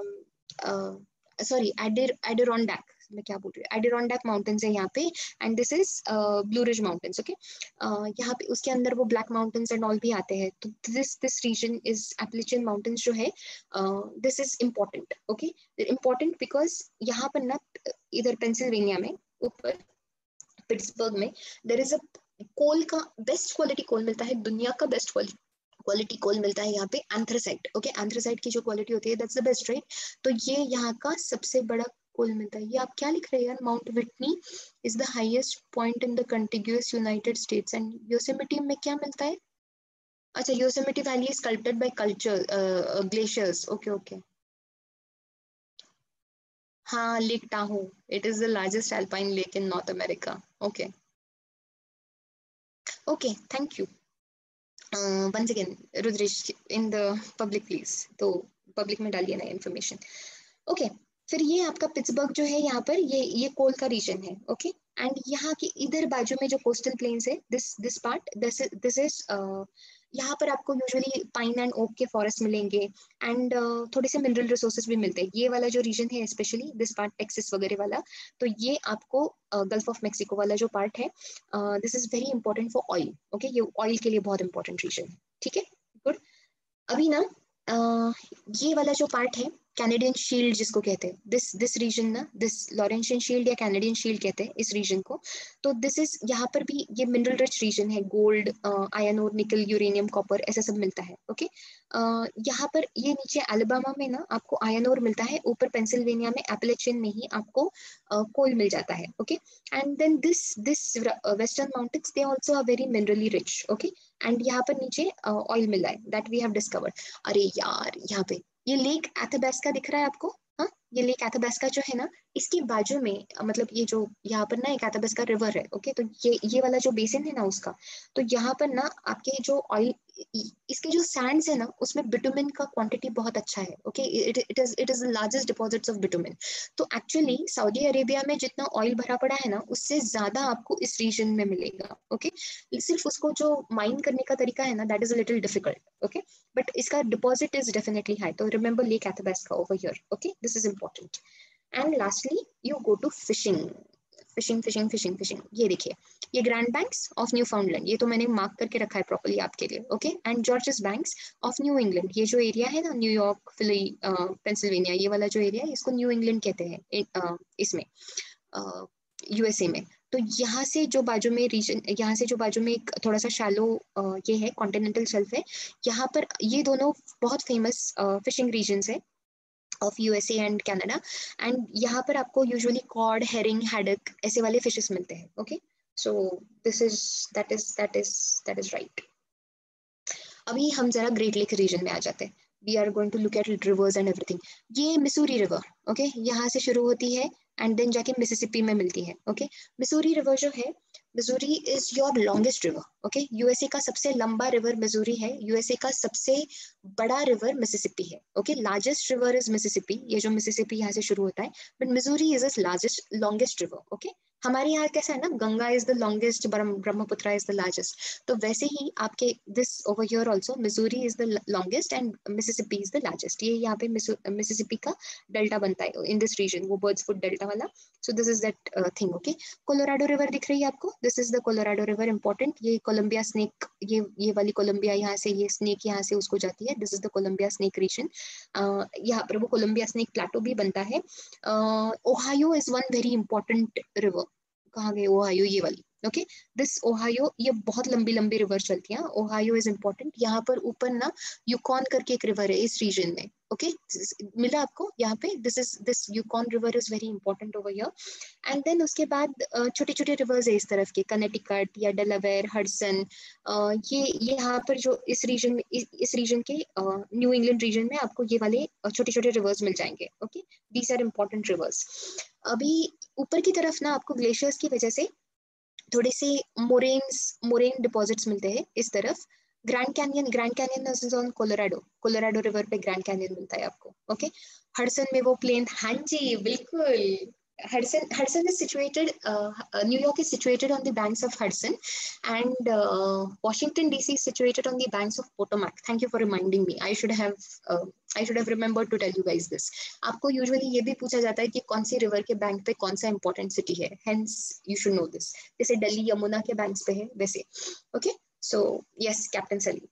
sorry एडिर एडिरोंडैक, मैं क्या बोल रही हूँ, एडिरोंडैक माउंटेन्स है यहाँ पे। And this is Blue Ridge Mountains, okay. यहाँ पे उसके अंदर वो ब्लैक माउंटेन्स एंड ऑल भी आते हैं। तो this this region is Appalachian Mountains जो है, this is important, okay. Important because यहाँ पर ना, इधर पेंसिल्वेनिया में ऊपर पिट्सबर्ग में, देयर इज अ कोल का बेस्ट क्वालिटी कोल मिलता है, दुनिया का बेस्ट क्वालिटी क्वालिटी कोल मिलता है यहाँ पे, एंथ्रासाइट, ओके। एंथ्रासाइट की जो क्वालिटी होती है, दैट्स द बेस्ट, राइट। तो ये यहाँ का सबसे बड़ा कोल मिलता है। ये आप क्या लिख रहे हैं यार, Mount Whitney is the highest point in the contiguous United States. And Yosemite में क्या मिलता है? अच्छा, Yosemite Valley is sculpted by culture glaciers, okay okay. हाँ, Lake Tahoe, it is the largest alpine lake in North America, okay okay, thank you. Once again Rudresh in the public please, तो public में डालिए ना information, okay. फिर ये आपका Pittsburgh जो है, यहाँ पर ये ये कोल का रीजन है, ओके। एंड यहाँ की इधर बाजू में जो कोस्टल प्लेन्स है, this this part, this this is, यहाँ पर आपको यूजुअली पाइन एंड ओक के फॉरेस्ट मिलेंगे। एंड uh, थोड़े से मिनरल रिसोर्सेज भी मिलते हैं। ये वाला जो रीजन है, स्पेशली दिस पार्ट टेक्सास वगैरह वाला, तो ये आपको गल्फ ऑफ मेक्सिको वाला जो पार्ट है, this is very important for oil, okay. ये ऑयल के लिए बहुत इंपॉर्टेंट रीजन है, ठीक है, गुड। अभी ना uh, ये वाला जो पार्ट है, कैनेडियन शील्ड जिसको कहते हैं, दिस दिस रीजन ना, दिस लॉरेंशियन शील्ड या कैनेडियन शील्ड कहते हैं इस रीजन को। तो दिस इज, यहाँ पर भी ये मिनरल रिच रीजन है, गोल्ड, आयरन और निकल, यूरेनियम, कॉपर, ऐसा सब मिलता है, ओके। यहाँ पर ये नीचे अलाबामा में ना आपको आयरन और मिलता है, ऊपर पेंसिल्वेनिया में एपलेचियन में ही आपको कोल मिल जाता है, okay. And then this this western mountains, they also are very minerally rich, okay. And यहाँ पर नीचे ऑयल मिल रहा है, दैट वी हैव डिस्कवर्ड। अरे यार, यहाँ पे ये लेक एथाबास्का दिख रहा है आपको? हाँ, ये लेक एथाबास्का जो है ना, इसके बाजू में, मतलब ये जो यहाँ पर ना एक एथाबास्का रिवर है, ओके। तो ये ये वाला जो बेसिन है ना उसका, तो यहाँ पर ना आपके जो ऑयल, इसके जो सैंड्स है ना, उसमें बिटुमिन का क्वांटिटी बहुत अच्छा है, okay. It it is it is the largest deposits of bitumen. तो एक्चुअली सऊदी अरेबिया में जितना ऑयल भरा पड़ा है ना, उससे ज्यादा आपको इस रीजन में मिलेगा, ओके। सिर्फ उसको जो माइन करने का तरीका है ना, that is a little difficult, okay. But इसका डिपॉजिट इज डेफिनेटली हाई। तो remember Lake Athabasca over here, okay, this is important. And lastly you go to fishing, fishing fishing fishing fishing. ये देखिए, ये Grand Banks of Newfoundland, ये तो मैंने mark करके रखा है प्रॉपर्ली आपके लिए, okay. And Georges Banks of New England, ये जो एरिया है ना, न्यूयॉर्क, फिली, पेंसिल्वेनिया, ये वाला जो एरिया है, इसको न्यू इंग्लैंड कहते हैं uh, इसमें यूएसए uh, में। तो यहाँ से जो बाजू में रीजन, यहाँ से जो बाजू में एक थोड़ा सा शैलो uh, ये है, कॉन्टिनेंटल शेल्फ है, यहाँ पर ये दोनों बहुत फेमस फिशिंग रीजन्स है of USA and Canada. And यहाँ पर आपको यूजुअली कॉड, हेरिंग, हैडक, ऐसे वाले फिशेस मिलते हैं, okay. So this is that is that is that is right. अभी हम जरा ग्रेट लेक रीजन में आ जाते हैं। We are going to look at rivers and everything. ये मिसूरी रिवर, ओके, यहाँ से शुरू होती है एंड देन जाके मिसिसिपी में मिलती है, ओके। मिसूरी रिवर जो है, Missouri is your longest river. Okay, USA का सबसे लंबा रिवर मिजूरी है. यूएसए का सबसे बड़ा रिवर मिसिसिपी है. Okay, largest river is Mississippi. ये जो मिसिसिपी यहाँ से शुरू होता है, but Missouri is is largest longest river. Okay, हमारे यहाँ कैसा है ना, Ganga is the longest, Brahmaputra is the largest. तो वैसे ही आपके this over here also Missouri is the longest and Mississippi is the largest. ये यहाँ पे मिसिसिपी का डेल्टा बनता है इन दिस रीजन, वो बर्ड्स फुट डेल्टा वाला. So this is that thing. Okay, Colorado River दिख रही है आपको, this is the Colorado River. Important, ये कोलंबिया स्नेक, ये ये वाली कोलंबिया यहाँ से, ये स्नेक यहाँ से उसको जाती है. This is the Columbia Snake region. यहाँ पर वो कोलंबिया स्नेक प्लेटो भी बनता है. Ohio is one very important river. कहाँ गए ओहायो, ये वाली. ओके, दिस ओहायो, ये बहुत लंबी लंबी रिवर चलती है. Ohio is important. यहाँ पर ऊपर ना यूकॉन करके एक रिवर है इस रीजन में. Okay okay? मिला आपको यहाँ पे. This is this Yukon River is very important over here. And then उसके बाद छोटे छोटे रिवर्स है इस तरफ के, कनेटिकट या डेलावेयर, हडसन. ये ये यहाँ पर जो इस रीजन में, इस रीजन के न्यू इंग्लैंड रीजन में आपको ये वाले छोटे छोटे रिवर्स मिल जाएंगे. Okay, these are important rivers. अभी ऊपर की तरफ ना आपको ग्लेशियर्स की वजह से थोड़े से मोरेन्स मोरेन डिपॉजिट्स मिलते हैं इस तरफ. Grand Canyon, Grand Canyon is on Colorado. Colorado River पे ग्रैंड कैनियन मिलता है आपको. ओके, हडसन में वो प्लेन, हाँ जी बिल्कुल. Hudson, Hudson is situated, uh, New York is situated on the banks of Hudson, and uh, Washington D C is situated on the banks of Potomac. Thank you for reminding me. I should have, uh, I should have remembered to tell you guys this. आपको usually ये भी पूछा जाता है कि कौन सी river के bank पे कौन सा important city है. Hence, you should know this. जैसे दिल्ली यमुना के banks पे है वैसे. Okay, so yes, Captain Sully.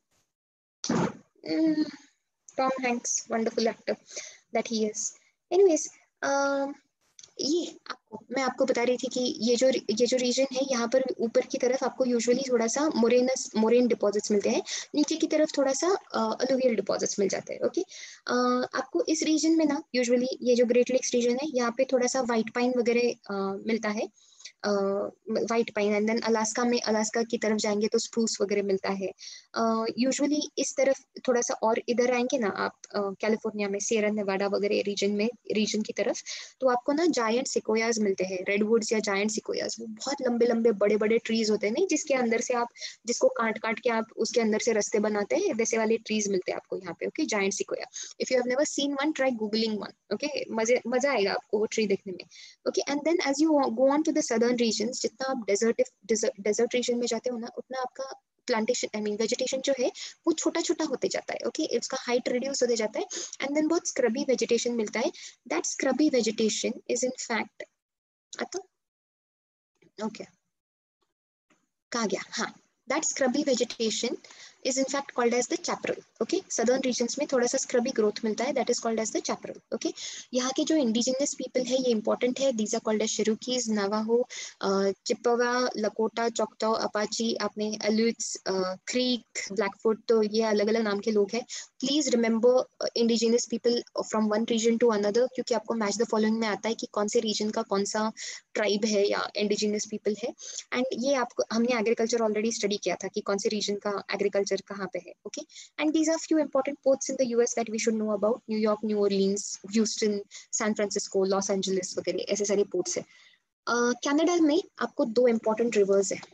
Mm, Tom Hanks, wonderful actor that he is. Anyways. Um, ये आपको मैं आपको बता रही थी कि ये जो ये जो रीजन है, यहाँ पर ऊपर की तरफ आपको यूजुअली थोड़ा सा मोरेनस मोरेन डिपॉजिट्स मिलते हैं, नीचे की तरफ थोड़ा सा अलुवियल डिपॉजिट्स मिल जाते हैं. ओके, आपको इस रीजन में ना यूजुअली ये जो ग्रेट लेक्स रीजन है, यहाँ पे थोड़ा सा व्हाइट पाइन वगैरह मिलता है, white pine. And then Alaska में, अलास्का की तरफ जाएंगे तो स्प्रूस वगैरह मिलता है. यूजुअली uh, इस तरफ थोड़ा सा और इधर आएंगे ना आप, कैलिफोर्निया uh, में सियरा नेवाडा वगैरह रीजन में, रीजन की तरफ, तो आपको ना जायंट सिकोयाज मिलते हैं, रेडवुड्स या जायंट सिकोयाज. वो बहुत लंबे लंबे बड़े बड़े ट्रीज होते हैं नहीं, जिसके अंदर से आप, जिसको काट काट के आप उसके अंदर से रास्ते बनाते हैं, वैसे वाले ट्रीज मिलते हैं आपको यहाँ पे. Okay, giant sequoia. If you have never seen one, try googling one. Okay, मजे मजा आएगा आपको वो ट्री देखने में. Okay, and then as you go on to the southern regions, जितना आप डेजर्ट डेजर्ट रीजन में जाते हो ना, उतना आपका प्लांटेशन, आई मीन वेजिटेशन जो है वो छोटा छोटा होते जाता है. ओके, इसका हाइट रिड्यूस होते जाता है. एंड देन बहुत स्क्रबी वेजिटेशन मिलता है. That scrubby vegetation is in fact, आता ओके कहाँ गया, हाँ, that scrubby vegetation is in fact called as the chaparral. Okay, southern regions में थोड़ा सा scrubby growth मिलता है, that is called as the chaparral. Okay, यहाँ के जो indigenous people है ये important है. These are called as Cherokees, Navajo, uh, Chippewa, Lakota, Choctaw, Apache, आपने Aleuts, uh, Creek, Blackfoot, तो ये अलग अलग नाम के लोग हैं. Please remember uh, indigenous people from one region to another, क्योंकि आपको match the following में आता है कि कौन से region का कौन सा tribe है या indigenous people है. And ये आपको, हमने agriculture already study किया था कि कौन से region का agriculture कहाँ पे है. Okay, and these are few important ports in the US that we should know about. New York, New Orleans, Houston, San Francisco, Los Angeles वगैरह, ऐसे सारे पोर्ट्स है. कनाडा uh, में आपको दो इंपॉर्टेंट रिवर्स है.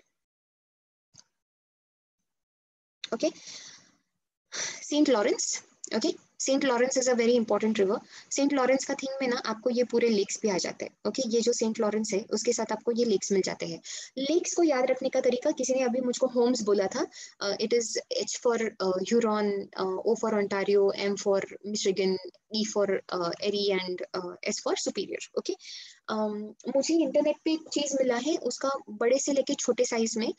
Okay, Saint Lawrence. Okay, Saint Lawrence is a very important river. Saint Lawrence का thing में ना आपको ये पूरे लेक्स भी आ जाते हैं. Okay okay? ये जो सेंट लॉरेंस है उसके साथ आपको ये लेक्स मिल जाते हैं. लेक्स को याद रखने का तरीका, किसी ने अभी मुझको होम्स बोला था. It is H for Huron, O for Ontario, M for Michigan, E for Erie and S for Superior. Okay, मुझे इंटरनेट पे एक चीज मिला है, उसका बड़े से लेके छोटे साइज में,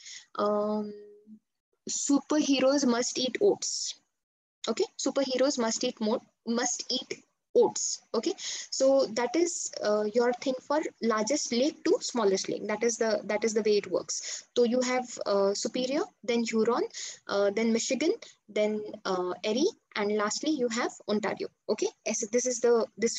superheroes must eat oats. Okay, superheroes must eat more, must eat oats. Okay, so that is uh, your thing for largest lake to smallest lake. That is the that is the way it works. So you have uh, Superior, then Huron, uh, then Michigan, then uh, Erie, and lastly you have Ontario. Okay, as this is the this from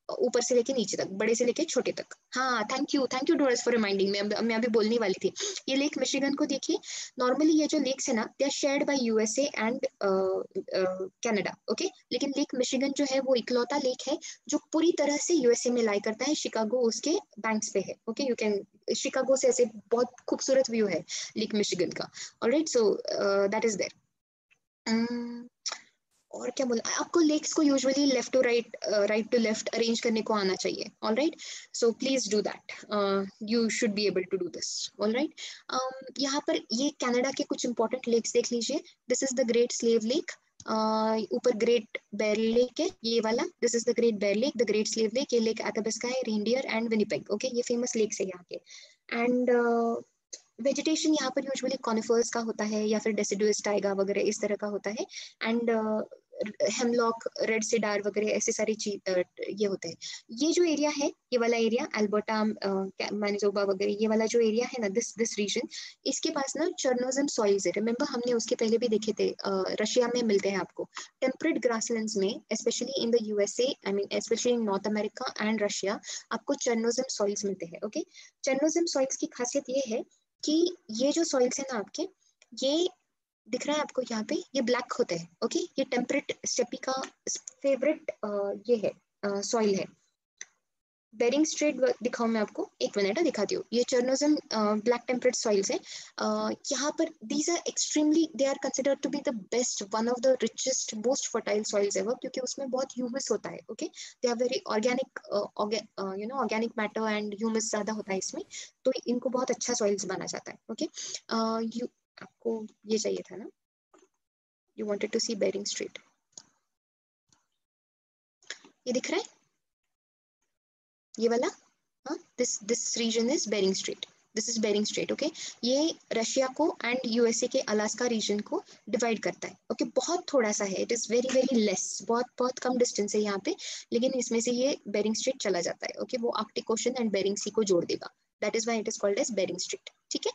ऊपर से लेके नीचे तक, बड़े से लेके छोटे तक। हाँ, thank you thank you Doris for reminding me, मैं अभी बोलने वाली थी। ये लेक मिशिगन को देखिए, नॉर्मली ये जो लेक्स है ना, they are shared by USA and Canada, okay. लेकिन लेक मिशिगन जो है वो इकलौता लेक है जो पूरी तरह से यूएसए में लाई करता है, शिकागो उसके बैंक्स पे है, ओके। यू कैन, शिकागो से ऐसे बहुत खूबसूरत व्यू है लेक मिशिगन का, alright. So that is there. और क्या बोला आपको, लेक्स को usually left to right, right to left arrange करने को आना चाहिए, alright. So please do that, you should be able to do this, alright. यहाँ पर ये कनाडा के कुछ इंपॉर्टेंट लेक्स देख लीजिए। This is the Great Slave Lake, ऊपर ग्रेट बेर लेक है ये वाला, this is the Great Bear Lake, the Great Slave Lake, ये लेक एथाबास्का है, रेनडियर एंड विनिपेग, ओके। ये फेमस लेक्स है यहाँ के। एंड वेजिटेशन यहाँ पर यूजुअली कॉनिफर्स का होता है या फिर डेसिडुअस टाइगा वगैरह इस तरह का होता है। एंड हेमलॉक, रेड सिडार वगैरह ऐसे सारी चीज ये होते हैं। ये जो एरिया है, ये वाला एरिया अल्बर्टा, मैनिटोबा वगैरह, ये वाला जो एरिया है ना, दिस दिस रीजन, इसके पास ना चर्नोजम सॉइल्स है। रिमेंबर हमने उसके पहले भी देखे थे, रशिया में मिलते हैं आपको टेम्परेट ग्रासलैंड्स में, specially in the USA, I mean specially in North America and Russia, आपको चर्नोजम सॉइल्स मिलते हैं, ओके। चर्नोजम सॉइल्स की खासियत ये है कि ये जो सॉइल्स है ना आपके, ये दिख रहा है आपको यहाँ पे, ये ब्लैक होते हैं, ओके। ये टेम्परेट स्टेपी का फेवरेट ये है सॉइल है। बेरिंग स्ट्रेट दिखाऊं मैं आपको, एक मिनट दिखाती हूँ। ये चर्नोजम ब्लैक टेम्परेट सॉइल्स है। uh, यहाँ पर these are extremely, they are considered to be the best, one of the richest most fertile soils ever, क्योंकि उसमें बहुत ह्यूमस होता है, okay. They are very organic, you know organic matter and humus ज्यादा होता है इसमें, तो इनको बहुत अच्छा सॉइल्स माना जाता है, ओके। यू आपको ये चाहिए था ना, you wanted to see Bering Strait, ये दिख रहा है ये वाला, हाँ, this this region is Bering Strait, this is Bering Strait, okay. ये रशिया को एंड यूएसए के अलास्का रीजन को डिवाइड करता है, ओके okay? बहुत थोड़ा सा है, it is very very less, बहुत बहुत कम डिस्टेंस है यहाँ पे, लेकिन इसमें से ये बेरिंग स्ट्रेट चला जाता है, ओके okay? वो Arctic Ocean and Bering Sea को जोड़ देगा, that is why it is called as Bering Strait, ठीक है।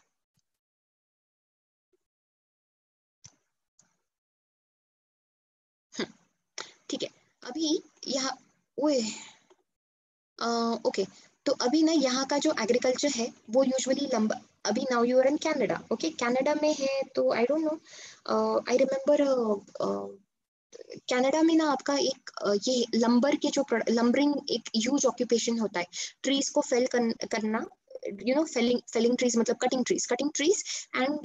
ठीक है, अभी यहाँ, ओए ओके, तो अभी ना यहाँ का जो एग्रीकल्चर है वो यूजुअली लंबा, अभी now you are in Canada, okay, Canada में है, तो I don't know, I remember Canada में ना आपका एक uh, ये लंबर के जो लंबरिंग एक ह्यूज ऑक्यूपेशन होता है, ट्रीज को फेल कर, करना, you know felling, felling trees मतलब cutting trees, cutting trees and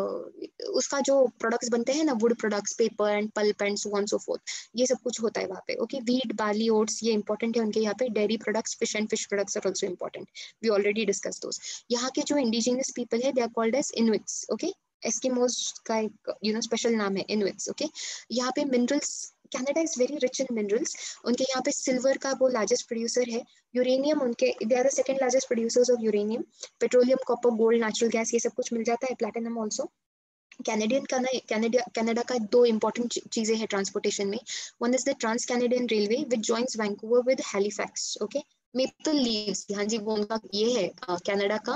उसका जो प्रोडक्ट्स बनते हैं ना, wood products, paper and pulp and so on so forth, ये सब कुछ होता है वहाँ पे, ओके। व्हीट, बार्ली, ओट्स ये इंपॉर्टेंट है उनके यहाँ पे, dairy products, fish and fish products are also important, we already discuss those. यहाँ के जो इंडिजिनियस पीपल है, they are called as Inuits, okay. Eskimos का एक यू नो स्पेशल नाम है इनुइट्स, ओके। यहाँ पे minerals, Canada is very rich in minerals, उनके यहाँ पे सिल्वर का वो लार्जेस्ट प्रोड्यूसर है, यूरेनियम उनके, they are the second largest producers of uranium, petroleum, copper, gold, natural gas, ये सब कुछ मिल जाता है, प्लैटिनम ऑल्सो। कैनेडियन का ना, कनाडा कनाडा का दो इंपॉर्टेंट चीजें हैं ट्रांसपोर्टेशन में, one is the Trans Canadian railway which joins Vancouver with Halifax, okay. Maple leaves, हाँ जी, वो उनका ये है कनाडा का,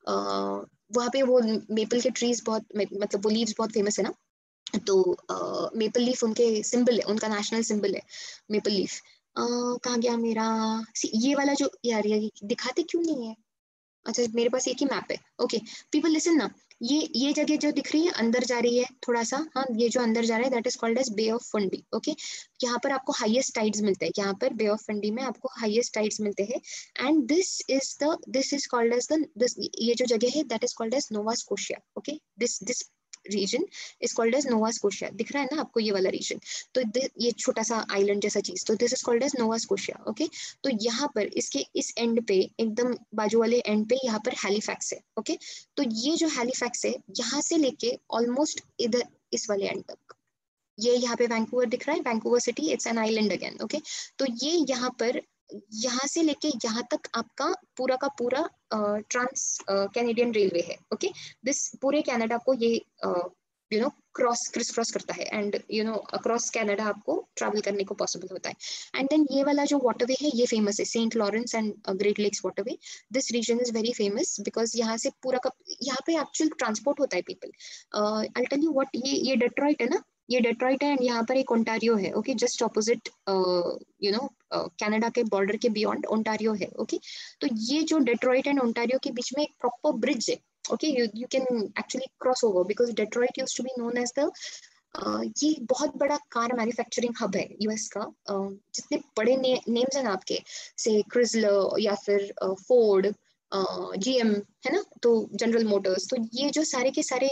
वहाँ पे वो मेपल के ट्रीज बहुत, मतलब वो लीव्स बहुत फेमस है ना, तो मेपल लीफ उनके सिंबल है, उनका नेशनल सिंबल है मेपल लीफ। कहाँ गया मेरा, ये वाला जो यार, ये दिखाते क्यों नहीं है, अच्छा मेरे पास एक ही मैप है, ओके। पीपल लिसन ना, ये ये जगह जो दिख रही है अंदर जा रही है थोड़ा सा, हाँ, ये जो अंदर जा रहा है that is called as Bay of Fundy, okay. यहाँ पर आपको हाईएस्ट टाइड्स मिलते हैं, यहाँ पर बे ऑफ फंडी में आपको हाईएस्ट टाइड्स मिलते हैं, and this is the this is called as the this, ये जो जगह है that is called as Nova Scotia, okay. This this region is called as Nova Scotia, दिख रहा है ना आपको ये वाला रीजन, तो ये छोटा सा आइलैंड जैसा चीज, तो this is called as Nova Scotia, okay. तो यहाँ पर इसके इस एंड पे, एकदम बाजू वाले एंड पे, यहाँ पर हैलिफैक्स है, ओके। तो ये जो हैलिफैक्स है, यहाँ से लेके ऑलमोस्ट इधर इस वाले एंड तक, ये यहाँ पे वैंकूवर दिख रहा है, Vancouver city, it's an island again, okay. तो ये यहाँ पर, यहाँ से लेके यहाँ तक आपका पूरा का पूरा ट्रांस कैनेडियन रेलवे है, ओके। दिस पूरे कनाडा को ये you know cross criss cross करता है, and you know across Canada आपको ट्रैवल करने को पॉसिबल होता है। एंड देन ये वाला जो वाटरवे है ये फेमस है, Saint Lawrence and Great Lakes waterway, this region is very famous because यहाँ से पूरा का यहाँ पे एक्चुअल ट्रांसपोर्ट होता है people. I tell you what, ये ये डेट्रॉइट है ना, ये डेट्रॉइट है एंड यहाँ पर एक ओंटारियो है, okay, just opposite you know Canada के बॉर्डर के बियॉन्ड ओंटारियो है, ओके। तो ये जो डेट्रॉइट एंड ओंटारियो के बीच में एक प्रॉपर ब्रिज है, okay, you you can actually cross over because Detroit used to be known as the, ये बहुत बड़ा कार मैन्युफैक्चरिंग हब है यूएस का। uh, जितने बड़े ने, नेम्स हैं ना आपके, से क्रिजलर या फिर फोर्ड, जीएम, है ना, तो जनरल मोटर्स, तो ये जो सारे के सारे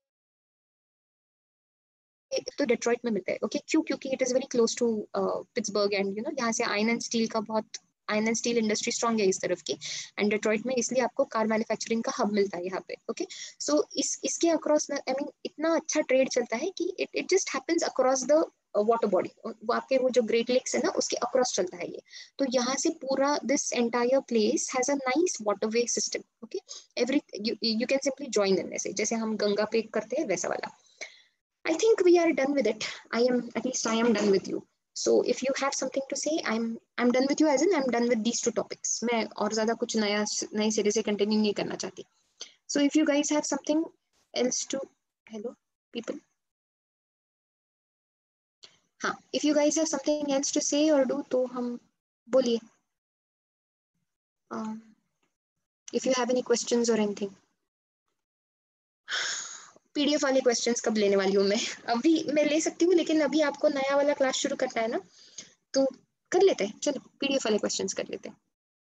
तो डेट्रॉइट में मिलता है, ओके। क्यों? क्योंकि it is very close to Pittsburgh and you know यहाँ से आयरन एंड स्टील का बहुत, iron and steel industry strong है इस तरफ की, एंड डेट्रॉइट में इसलिए आपको कार मैन्युफैक्चरिंग का हब मिलता है यहाँ पे, ओके। सो इस इसके अक्रॉस आई मीन इतना अच्छा ट्रेड चलता है कि it it just happens across the water body, वो आपके वो जो ग्रेट लेक्स है ना उसके अक्रॉस चलता है ये। तो यहाँ से पूरा this entire place has a nice waterway system, okay. Every you can simply join in, ऐसे जैसे हम गंगा पे करते हैं वैसा वाला। I think we are done with it. I am, at least I am done with you. So if you have something to say, I'm I'm done with you as in I'm done with these two topics. मैं और ज़्यादा कुछ नया नई सिरे से continue नहीं करना चाहती. So if you guys have something else to, hello people. हाँ, if you guys have something else to say or do, तो हम बोलिए. Um, if you have any questions or anything. PDF वाले क्वेश्चंस कब लेने वाली हूँ मैं? अभी मैं ले सकती हूँ, लेकिन अभी आपको नया वाला क्लास शुरू करना है ना, तो कर लेते हैं, चलो पीडीएफ वाले क्वेश्चंस कर लेते हैं,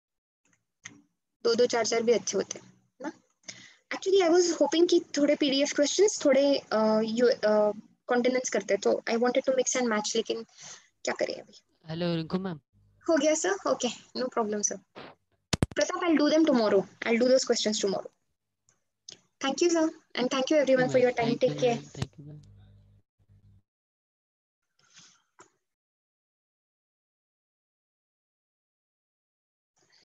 दो दो चार चार भी अच्छे होते हैं ना। एक्चुअली आई वाज होपिंग कि थोड़े पीडीएफ क्वेश्चंस थोड़े कॉन्टिनेंट्स करते हैं, तो I wanted to mix and match, लेकिन क्या करें अभी। हेलो रिंकू मैम, हो गया sir? Okay, no problem sir. Pratap, I will do them tomorrow, I will do those questions tomorrow. Thank you sir, and thank you everyone for your time, thank take you care. Ma'am, thank you ma'am.